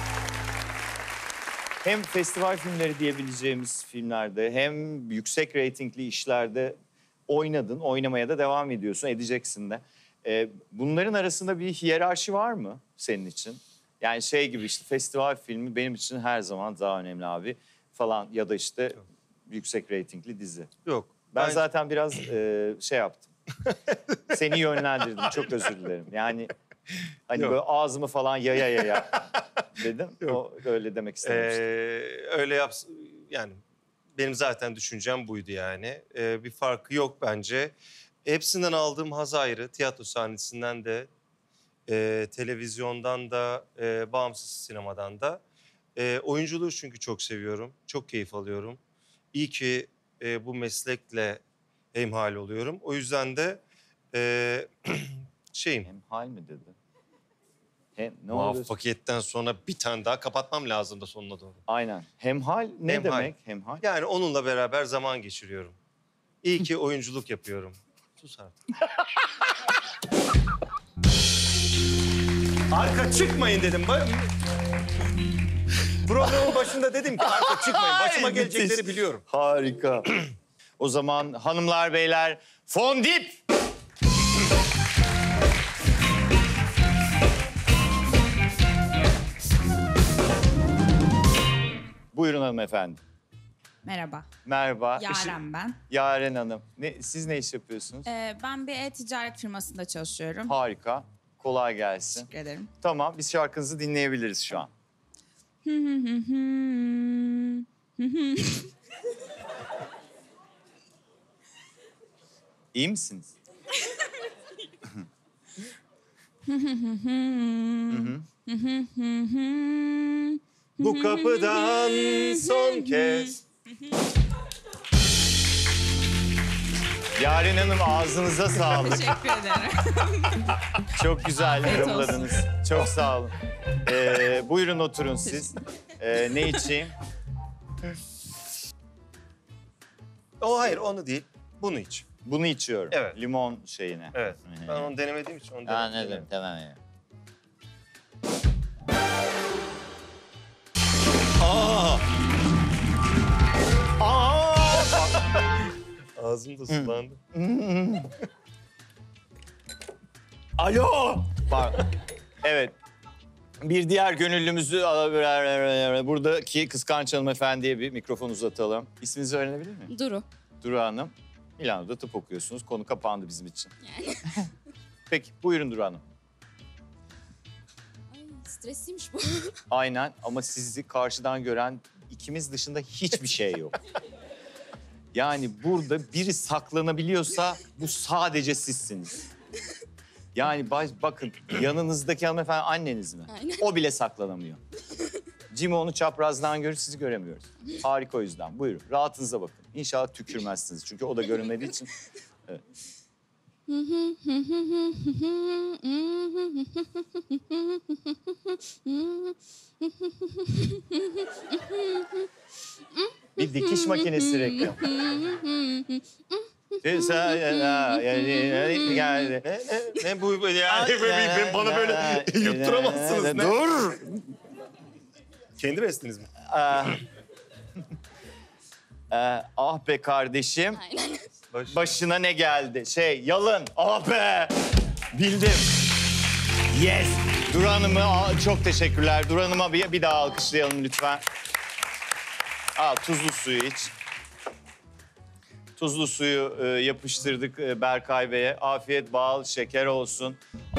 Hem festival filmleri diyebileceğimiz filmlerde hem yüksek reytingli işlerde oynadın, oynamaya da devam ediyorsun, edeceksin de. Ee, bunların arasında bir hiyerarşi var mı senin için? Yani şey gibi işte festival filmi benim için her zaman daha önemli abi falan ya da işte yüksek reytingli dizi. Yok. Ben, Ben- zaten biraz e, şey yaptım. Seni yönlendirdim, çok özür dilerim. Yani hani Yok. böyle ağzımı falan yaya yaya dedim. O öyle demek Ee, istememiştim. öyle yaps yani benim zaten düşüncem buydu yani. Ee, bir farkı yok bence. Hepsinden aldığım haz ayrı. Tiyatro sahnesinden de, e, televizyondan da, e, bağımsız sinemadan da. E, oyunculuğu çünkü çok seviyorum. Çok keyif alıyorum. İyi ki e, bu meslekle hemhal oluyorum. O yüzden de e, şeyim. Hem hal mi dedi? Hem ne oluyor? Muvaffakiyetten sonra bir tane daha kapatmam lazım da sonuna doğru. Aynen. Hemhal ne Hemhal. demek hemhal? Yani onunla beraber zaman geçiriyorum. İyi ki oyunculuk yapıyorum. Sus artık. Arka çıkmayın dedim. Ba- Programın başında dedim ki arka çıkmayın. Başıma Ay, müthiş. gelecekleri biliyorum. Harika. O zaman hanımlar beyler fondip. Buyurun hanımefendi. Merhaba, Merhaba. Yaren ben. Yaren Hanım. Ne, siz ne iş yapıyorsunuz? Ee, ben bir e-ticaret firmasında çalışıyorum. Harika. Kolay gelsin. Teşekkür ederim. Tamam, biz şarkınızı dinleyebiliriz şu an. İyi misiniz? Bu kapıdan son kez. Yaren Hanım ağzınıza sağlık. Teşekkür ederim. Çok güzel Afiyet olsun. yorumladınız. Çok sağ olun. Ee, buyurun oturun siz. Ee, ne içeyim? O hayır onu değil. Bunu iç. Bunu içiyorum. Evet. Limon şeyine. Evet. Ben onu denemediğim için onu Ha, denedim. ne tamam ya. Aa! Aa! Ağzım da sulandı. Alo. Pardon. Evet. Bir diğer gönüllümüzü alabilir. Buradaki kıskanç hanımefendiye bir mikrofon uzatalım. İsminizi öğrenebilir miyim? Duru. Duru Hanım. Milano'da tıp okuyorsunuz. Konu kapandı bizim için. Peki buyurun Duru Hanım. Stresliymiş bu. Aynen ama sizi karşıdan gören ikimiz dışında hiçbir şey yok. Yani burada biri saklanabiliyorsa bu sadece sizsiniz. Yani baş, bakın yanınızdaki hanımefendi anneniz mi? Aynen. O bile saklanamıyor. Jimmy onu çaprazdan görür, sizi göremiyoruz. Harika o yüzden. Buyurun, rahatınıza bakın. İnşallah tükürmezsiniz çünkü o da görünmediği için. Evet. Bir dikiş makinesi reklamı. Ne, ne bu yani böyle, bana böyle yutturamazsınız. Ne? Dur. Kendi bestiniz mi? Ee, e, ah be kardeşim. Aynen. Baş... Başına ne geldi? Şey, yalın. Ah be! Bildim. Yes! Duru Hanım'a çok teşekkürler. Duru Hanım'a bir, bir daha alkışlayalım lütfen. Al, tuzlu suyu iç. Tuzlu suyu e, yapıştırdık e, Berkay Bey'e. Afiyet, bal, şeker olsun.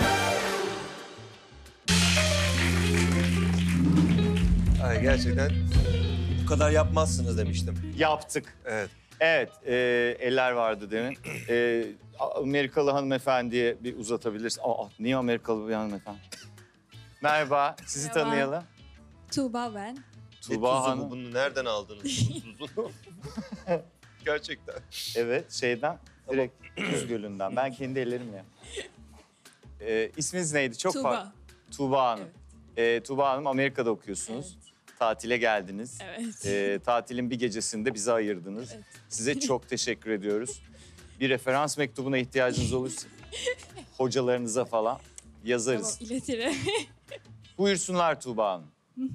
Ay gerçekten bu kadar yapmazsınız demiştim. Yaptık. Evet. Evet, e, eller vardı demin. E, Amerikalı hanımefendiye bir uzatabilirsin. Aa, niye Amerikalı bir hanımefendi? Merhaba, sizi Merhaba. tanıyalım. Tuğba ben. Ne Tuğba tuzu Hanım. bu? Bunu nereden aldınız bu tuzu? Gerçekten. Evet, şeyden, direkt Tuz Gölü'nden. Ben kendi ellerimle. E, isminiz neydi? Çok Tuğba. farklı. Tuğba Hanım. E, Tuğba Hanım, Amerika'da okuyorsunuz. Tatile geldiniz. Evet. E, tatilin bir gecesinde bize ayırdınız. Evet. Size çok teşekkür ediyoruz. Bir referans mektubuna ihtiyacınız olursa hocalarınıza falan yazarız. Tamam, iletirim. Buyursunlar Tuğba Hanım.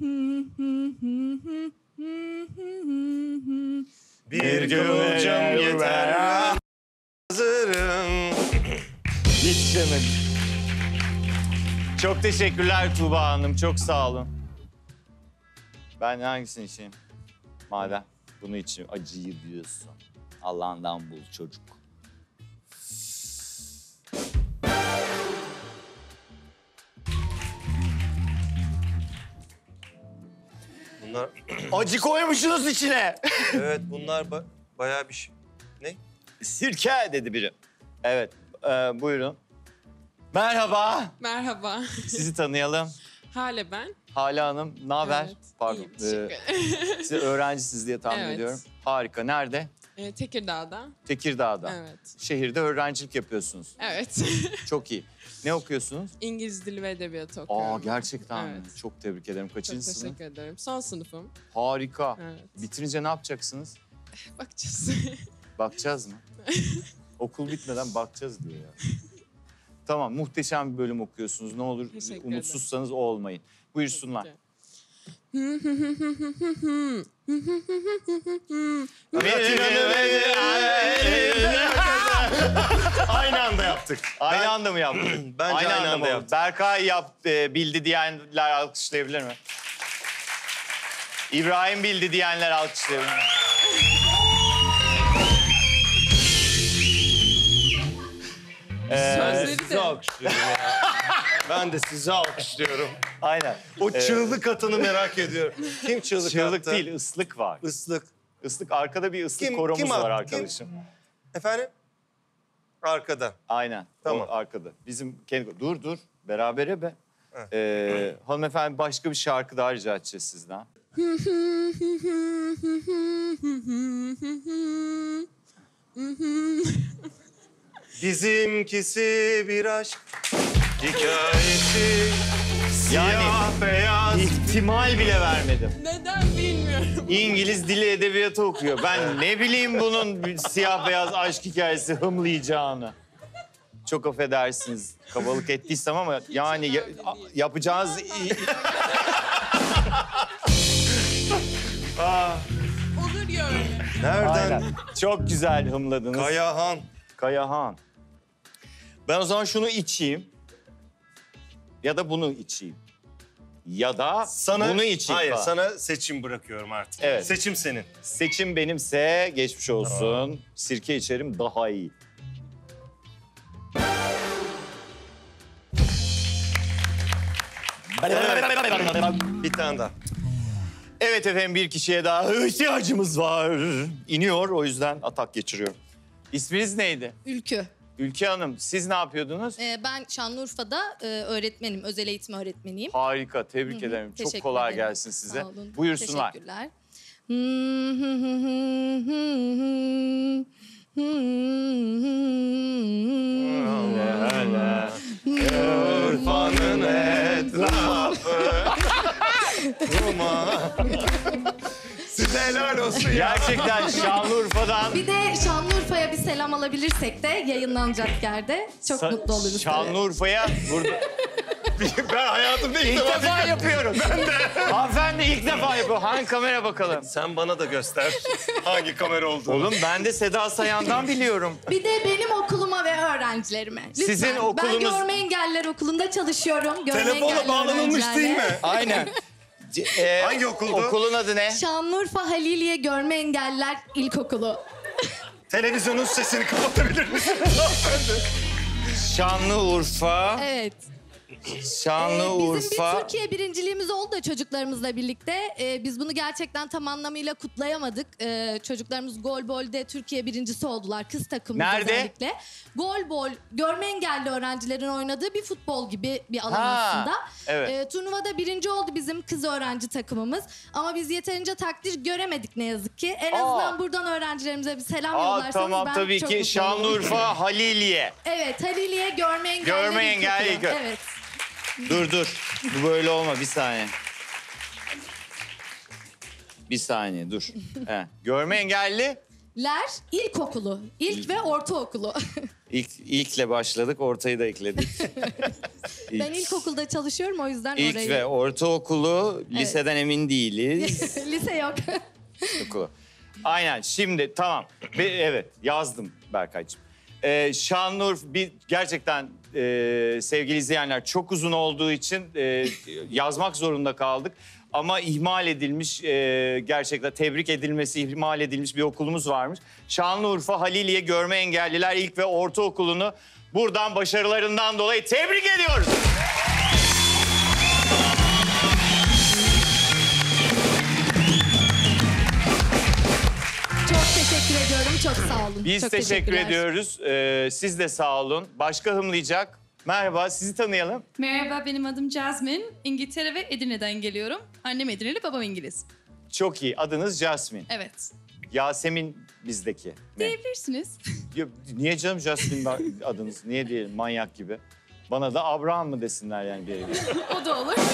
Bir gülcüm yeter. Hazırım. Yetişemedim. Çok teşekkürler Tuğba Hanım. Çok sağ olun. Ben hangisini içeyim? Madem bunu içeyim. Acıyı diyorsun. Allah'ından bul çocuk. Bunlar Acı koymuşsunuz içine. evet bunlar ba- bayağı bir şey. Ne? Sirke dedi biri. Evet, e, buyurun. Merhaba. Merhaba. Sizi tanıyalım. Hale ben. Hale Hanım, ne haber? Evet, Pardon. iyiyim, teşekkür e, ederim. siz öğrencisiniz diye tahmin Evet. ediyorum. Harika. Nerede? Ee, Tekirdağ'da. Tekirdağ'da. Evet. Şehirde öğrencilik yapıyorsunuz. Evet. Çok iyi. Ne okuyorsunuz? İngiliz dili ve edebiyatı okuyorum. Aa gerçekten mi? Evet. Çok tebrik ederim. Çok Kaçıncı sınıf? teşekkür ederim. Son sınıfım. Harika. Evet. Bitirince ne yapacaksınız? Bakacağız. Bakacağız mı? Okul bitmeden bakacağız diyor ya. Tamam, muhteşem bir bölüm okuyorsunuz. Ne olur Teşekkür ederim. umutsuzsanız o olmayın. Buyursunlar. Aynı anda yaptık. Aynı Ben- anda mı yaptık? Bence aynı anda mı? yaptık. Berkay yaptı, e, bildi diyenler alkışlayabilir mi? İbrahim bildi diyenler alkışlayabilir mi? Ben de Sözleri sizi de. alkışlıyorum ya. Ben de sizi alkışlıyorum. Aynen. O Ee, çığlık atını merak ediyorum. Kim çığlık, Çığlık attı? değil, ıslık var. Islık. Islık, arkada bir ıslık Kim- koromuz kim var attı? Kim? arkadaşım. Efendim? Arkada. Aynen, Tamam. o arkada. Bizim kendi... Dur, dur. Berabere be. Evet. Ee, hanımefendi başka bir şarkı daha rica edeceğiz sizden. Bizimkisi bir aşk hikayesi. Yani Siyah beyaz. ihtimal bile vermedim. Neden bilmiyorum. İngiliz dili edebiyatı okuyor. Ben ne bileyim bunun bir siyah beyaz aşk hikayesi hımlayacağını. Çok affedersiniz kabalık ettiysem ama yani ya- a- yapacağınız... Olur ya öyle. Nereden? Aynen. Çok güzel hımladınız. Kayahan. Kayahan. Ben o zaman şunu içeyim. Ya da bunu içeyim. Ya da Sana, bunu içeyim. Hayır, falan. sana seçim bırakıyorum artık. Evet. Seçim senin. Seçim benimse geçmiş olsun. Sirke içerim daha iyi. Bir tane daha. Evet efendim bir kişiye daha ihtiyacımız var. İniyor o yüzden atak geçiriyor. İsminiz neydi? Ülkü. Ülke Hanım siz ne yapıyordunuz? Ee, ben Şanlıurfa'da e, öğretmenim, özel eğitim öğretmeniyim. Harika tebrik Hı hı, ederim. Çok teşekkür kolay ederim. gelsin size. Sağ olun. Buyursunlar. Teşekkürler. Urfa'nın etrafı. Roma. Size helal olsun ya. Gerçekten Şanlıurfa'dan Bir de Şanlıurfa'ya bir selam alabilirsek de yayınlanacak yerde çok Sa- mutlu oluruz. tabii. Şanlıurfa'ya burada Ben hayatımda ilk, ilk defa... defa yapıyorum. Ben de. Hanımefendi ilk defa yapıyor. Hangi kamera bakalım? Sen bana da göster hangi kamera olduğunu. Oğlum ben de Seda Sayan'dan biliyorum. Bir de benim okuluma ve öğrencilerime. Lütfen. Sizin okulunuz- Ben Görme Engelliler Okulunda çalışıyorum. Görme Telefonla engelli bağlanılmış değil öğrencilerle. mi? Aynen. C- e, Hangi okuldu? Okulun adı ne? Şanlıurfa Haliliye Görme Engelliler İlkokulu. Televizyonun sesini kapatabilir misin? Şanlıurfa. Evet. Şanlıurfa. Ee, bizim bir Türkiye birinciliğimiz oldu çocuklarımızla birlikte. Ee, biz bunu gerçekten tam anlamıyla kutlayamadık. Ee, çocuklarımız golbolde Türkiye birincisi oldular. Kız takımı Nerede? özellikle. Golbol, görme engelli öğrencilerin oynadığı bir futbol gibi bir alan Ha, aslında. evet. Ee, turnuvada birinci oldu bizim kız öğrenci takımımız. Ama biz yeterince takdir göremedik ne yazık ki. En azından buradan öğrencilerimize bir selam Aa, yollarsanız tamam ben tabii çok ki mutlu olurum. Şanlıurfa Haliliye. Evet, Haliliye Görme Engelli Görme Engelli İlkokulu. İlkokulu. Evet. Dur dur. Bu böyle olma bir saniye. Bir saniye dur. He. Görme engelli. Ler İlkokulu. İlk ve ortaokulu. İlk, ilkle başladık, ortayı da ekledik. Ben ilkokulda çalışıyorum o yüzden İlk orayı... ve ortaokulu, liseden emin değiliz. Lise yok. Okulu. Aynen, şimdi tamam. Be- evet, yazdım Berkaycığım. Ee, Şanlıurfa, bir, gerçekten e, sevgili izleyenler çok uzun olduğu için e, yazmak zorunda kaldık. Ama ihmal edilmiş, e, gerçekten tebrik edilmesi ihmal edilmiş bir okulumuz varmış. Şanlıurfa Haliliye Görme Engelliler İlk ve Ortaokulu'nu buradan başarılarından dolayı tebrik ediyoruz. Çok teşekkür ediyorum. Çok sağ olun. Biz çok teşekkür teşekkürler. ediyoruz. Ee, siz de sağ olun. Başka hımlayacak. Merhaba, sizi tanıyalım. Merhaba, benim adım Jasmine. İngiltere ve Edirne'den geliyorum. Annem Edirneli, babam İngiliz. Çok iyi. Adınız Jasmine. Evet. Yasemin bizdeki. Ne? Diyebilirsiniz. Ya, niye canım Jasmine adınız? Niye diyelim manyak gibi? Bana da Abraham mı desinler yani bir yere. O da olur.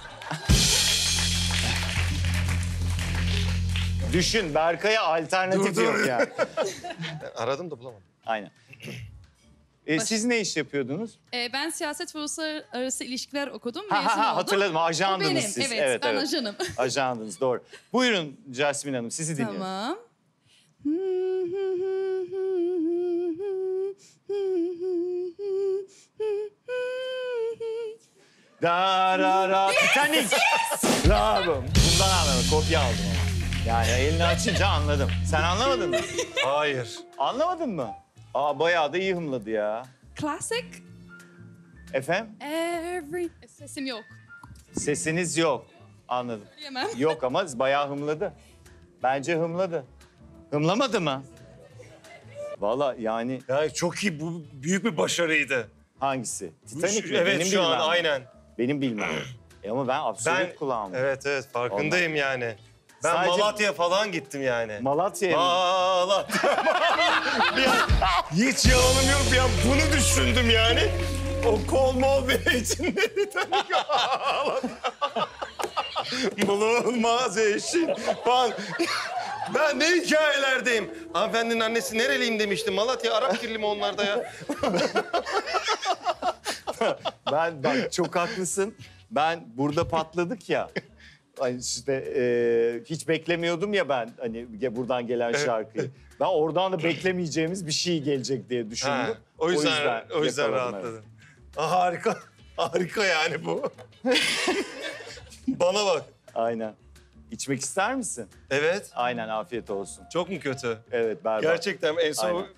Düşün, Berkay'a alternatif Dur, dur. yok yani. Aradım da bulamadım. Aynen. Ee, siz ne iş yapıyordunuz? Ee, ben siyaset ve uluslararası ilişkiler okudum. Ha Mezun ha ha oldum. hatırladım. O Ajandınız benim. siz. Evet, ben ajanım. Ajandınız, doğru. Buyurun Jasmine Hanım, sizi dinliyorum. Tamam. Da ra ra Titanic. Bravo. Bundan anladım. Kopya aldım ama. Yani elini açınca anladım. Sen anlamadın mı? Hayır. Anlamadın mı? Aa bayağı da iyi hımladı ya. Classic. Efendim? Every... Sesim yok. Sesiniz yok. Anladım. Yemem. Yok ama bayağı hımladı. Bence hımladı. Hımlamadı mı? Valla yani Yani çok iyi. Bu büyük bir başarıydı. hangisi? Titanic mi? Evet Benim şu an bilmem. aynen. Benim bilmem. E ama ben absolut Ben kulağım. evet evet farkındayım yani. Ben Sadece- Malatya falan gittim yani. Malatya'ya mı? Malatya. Bir an, hiç yalanım yok bir an bunu düşündüm yani. O kol mol bile içinde bir tane bulunmaz eşin falan. Ben ne hikayelerdeyim. Hanımefendinin annesi nereliyim demişti. Malatya, Arap kirli mi onlarda ya? Ben bak çok haklısın. Ben burada patladık ya. Hani işte e, hiç beklemiyordum ya ben hani ya buradan gelen şarkıyı. Ben oradan da beklemeyeceğimiz bir şey gelecek diye düşündüm. Ha, o yüzden o yüzden, yakaladım, rahatladım. Aa, harika. Harika yani bu. Bana bak. evet. Aynen. İçmek ister misin? Evet. Aynen afiyet olsun. Çok mu kötü? Evet berbat. Gerçekten en son... Aynen.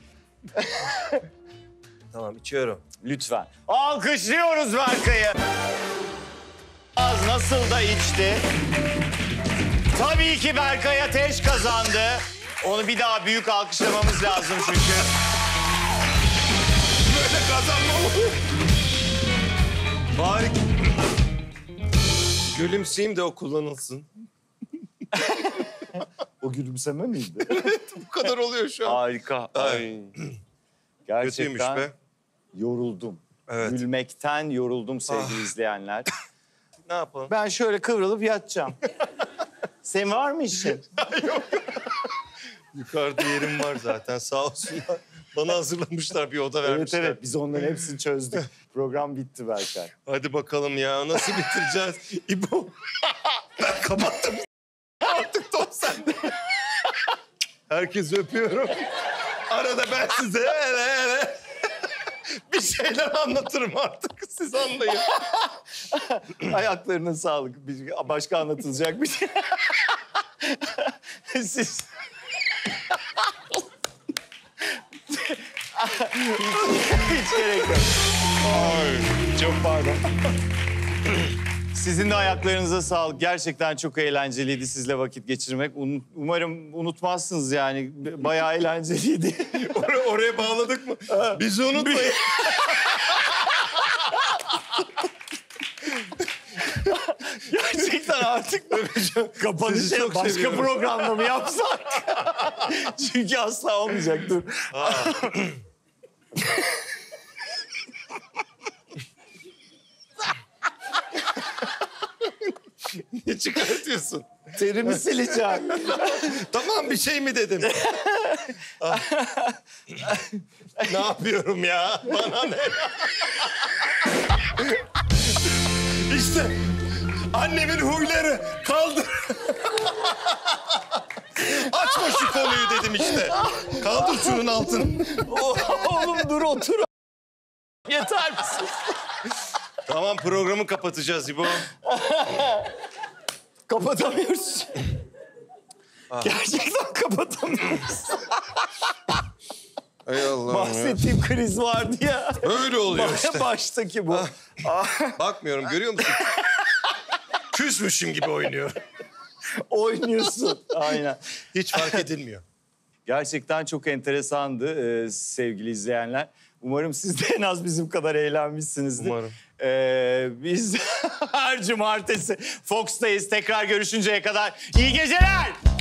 Tamam içiyorum. Lütfen. Alkışlıyoruz Berkay'ı. Az nasıl da içti. Tabii ki Berkay Ateş kazandı. Onu bir daha büyük alkışlamamız lazım çünkü. Böyle kazanma olur. Harika. Gülümseyeyim de o kullanılsın. O gülümseme miydi? Bu kadar oluyor şu an. Harika. Ay. Kötüymüş Gerçekten be. Yoruldum. Evet. gülmekten yoruldum sevgili Ah. izleyenler. Ne yapalım? Ben şöyle kıvrılıp yatacağım. Senin var mı işin? Yukarıda yerim var zaten sağ olsunlar. Bana hazırlamışlar bir oda Evet vermişler. evet biz onların hepsini çözdük. Program bitti Berkay. Hadi bakalım ya nasıl bitireceğiz? İbo. Ben kapattım. Artık top sende. Herkesi öpüyorum. Arada ben size hele hele bir şeyler anlatırım artık. Siz anlayın. Ayaklarına sağlık. Bir- Başka anlatılacak bir şey. Siz... Hiç gerek yok. Ay, çok pardon. Sizin de ayaklarınıza sağlık. Gerçekten çok eğlenceliydi sizle vakit geçirmek. Un- Umarım unutmazsınız yani. Bayağı eğlenceliydi. Or- oraya bağladık mı? Bizi unutmayın. Gerçekten artık Sizi kapanışı çok başka seviyorum. programda mı yapsak? Çünkü asla olmayacak. Dur. Ne çıkartıyorsun? Terimi sileceğim. Tamam bir şey mi dedim? Ah. Ne yapıyorum ya? Bana ne? İşte annemin huyları. Kaldır. Açma şu konuyu dedim işte. Kaldır şunun altını. Oğlum dur otur. Yeter misin? Tamam programı kapatacağız İbo. Kapatamıyoruz. Gerçekten kapatamıyoruz. Ey Allah'ım ya. Bahsettiğim kriz vardı ya. Öyle oluyor işte. Baştaki bu. Bakmıyorum görüyor musun? Küsmüşüm gibi oynuyor. Oynuyorsun. Aynen. Hiç fark edilmiyor. Gerçekten çok enteresandı e, sevgili izleyenler. Umarım siz de en az bizim kadar eğlenmişsinizdir. Umarım. E, biz her cumartesi Fox'tayız. Tekrar görüşünceye kadar iyi geceler.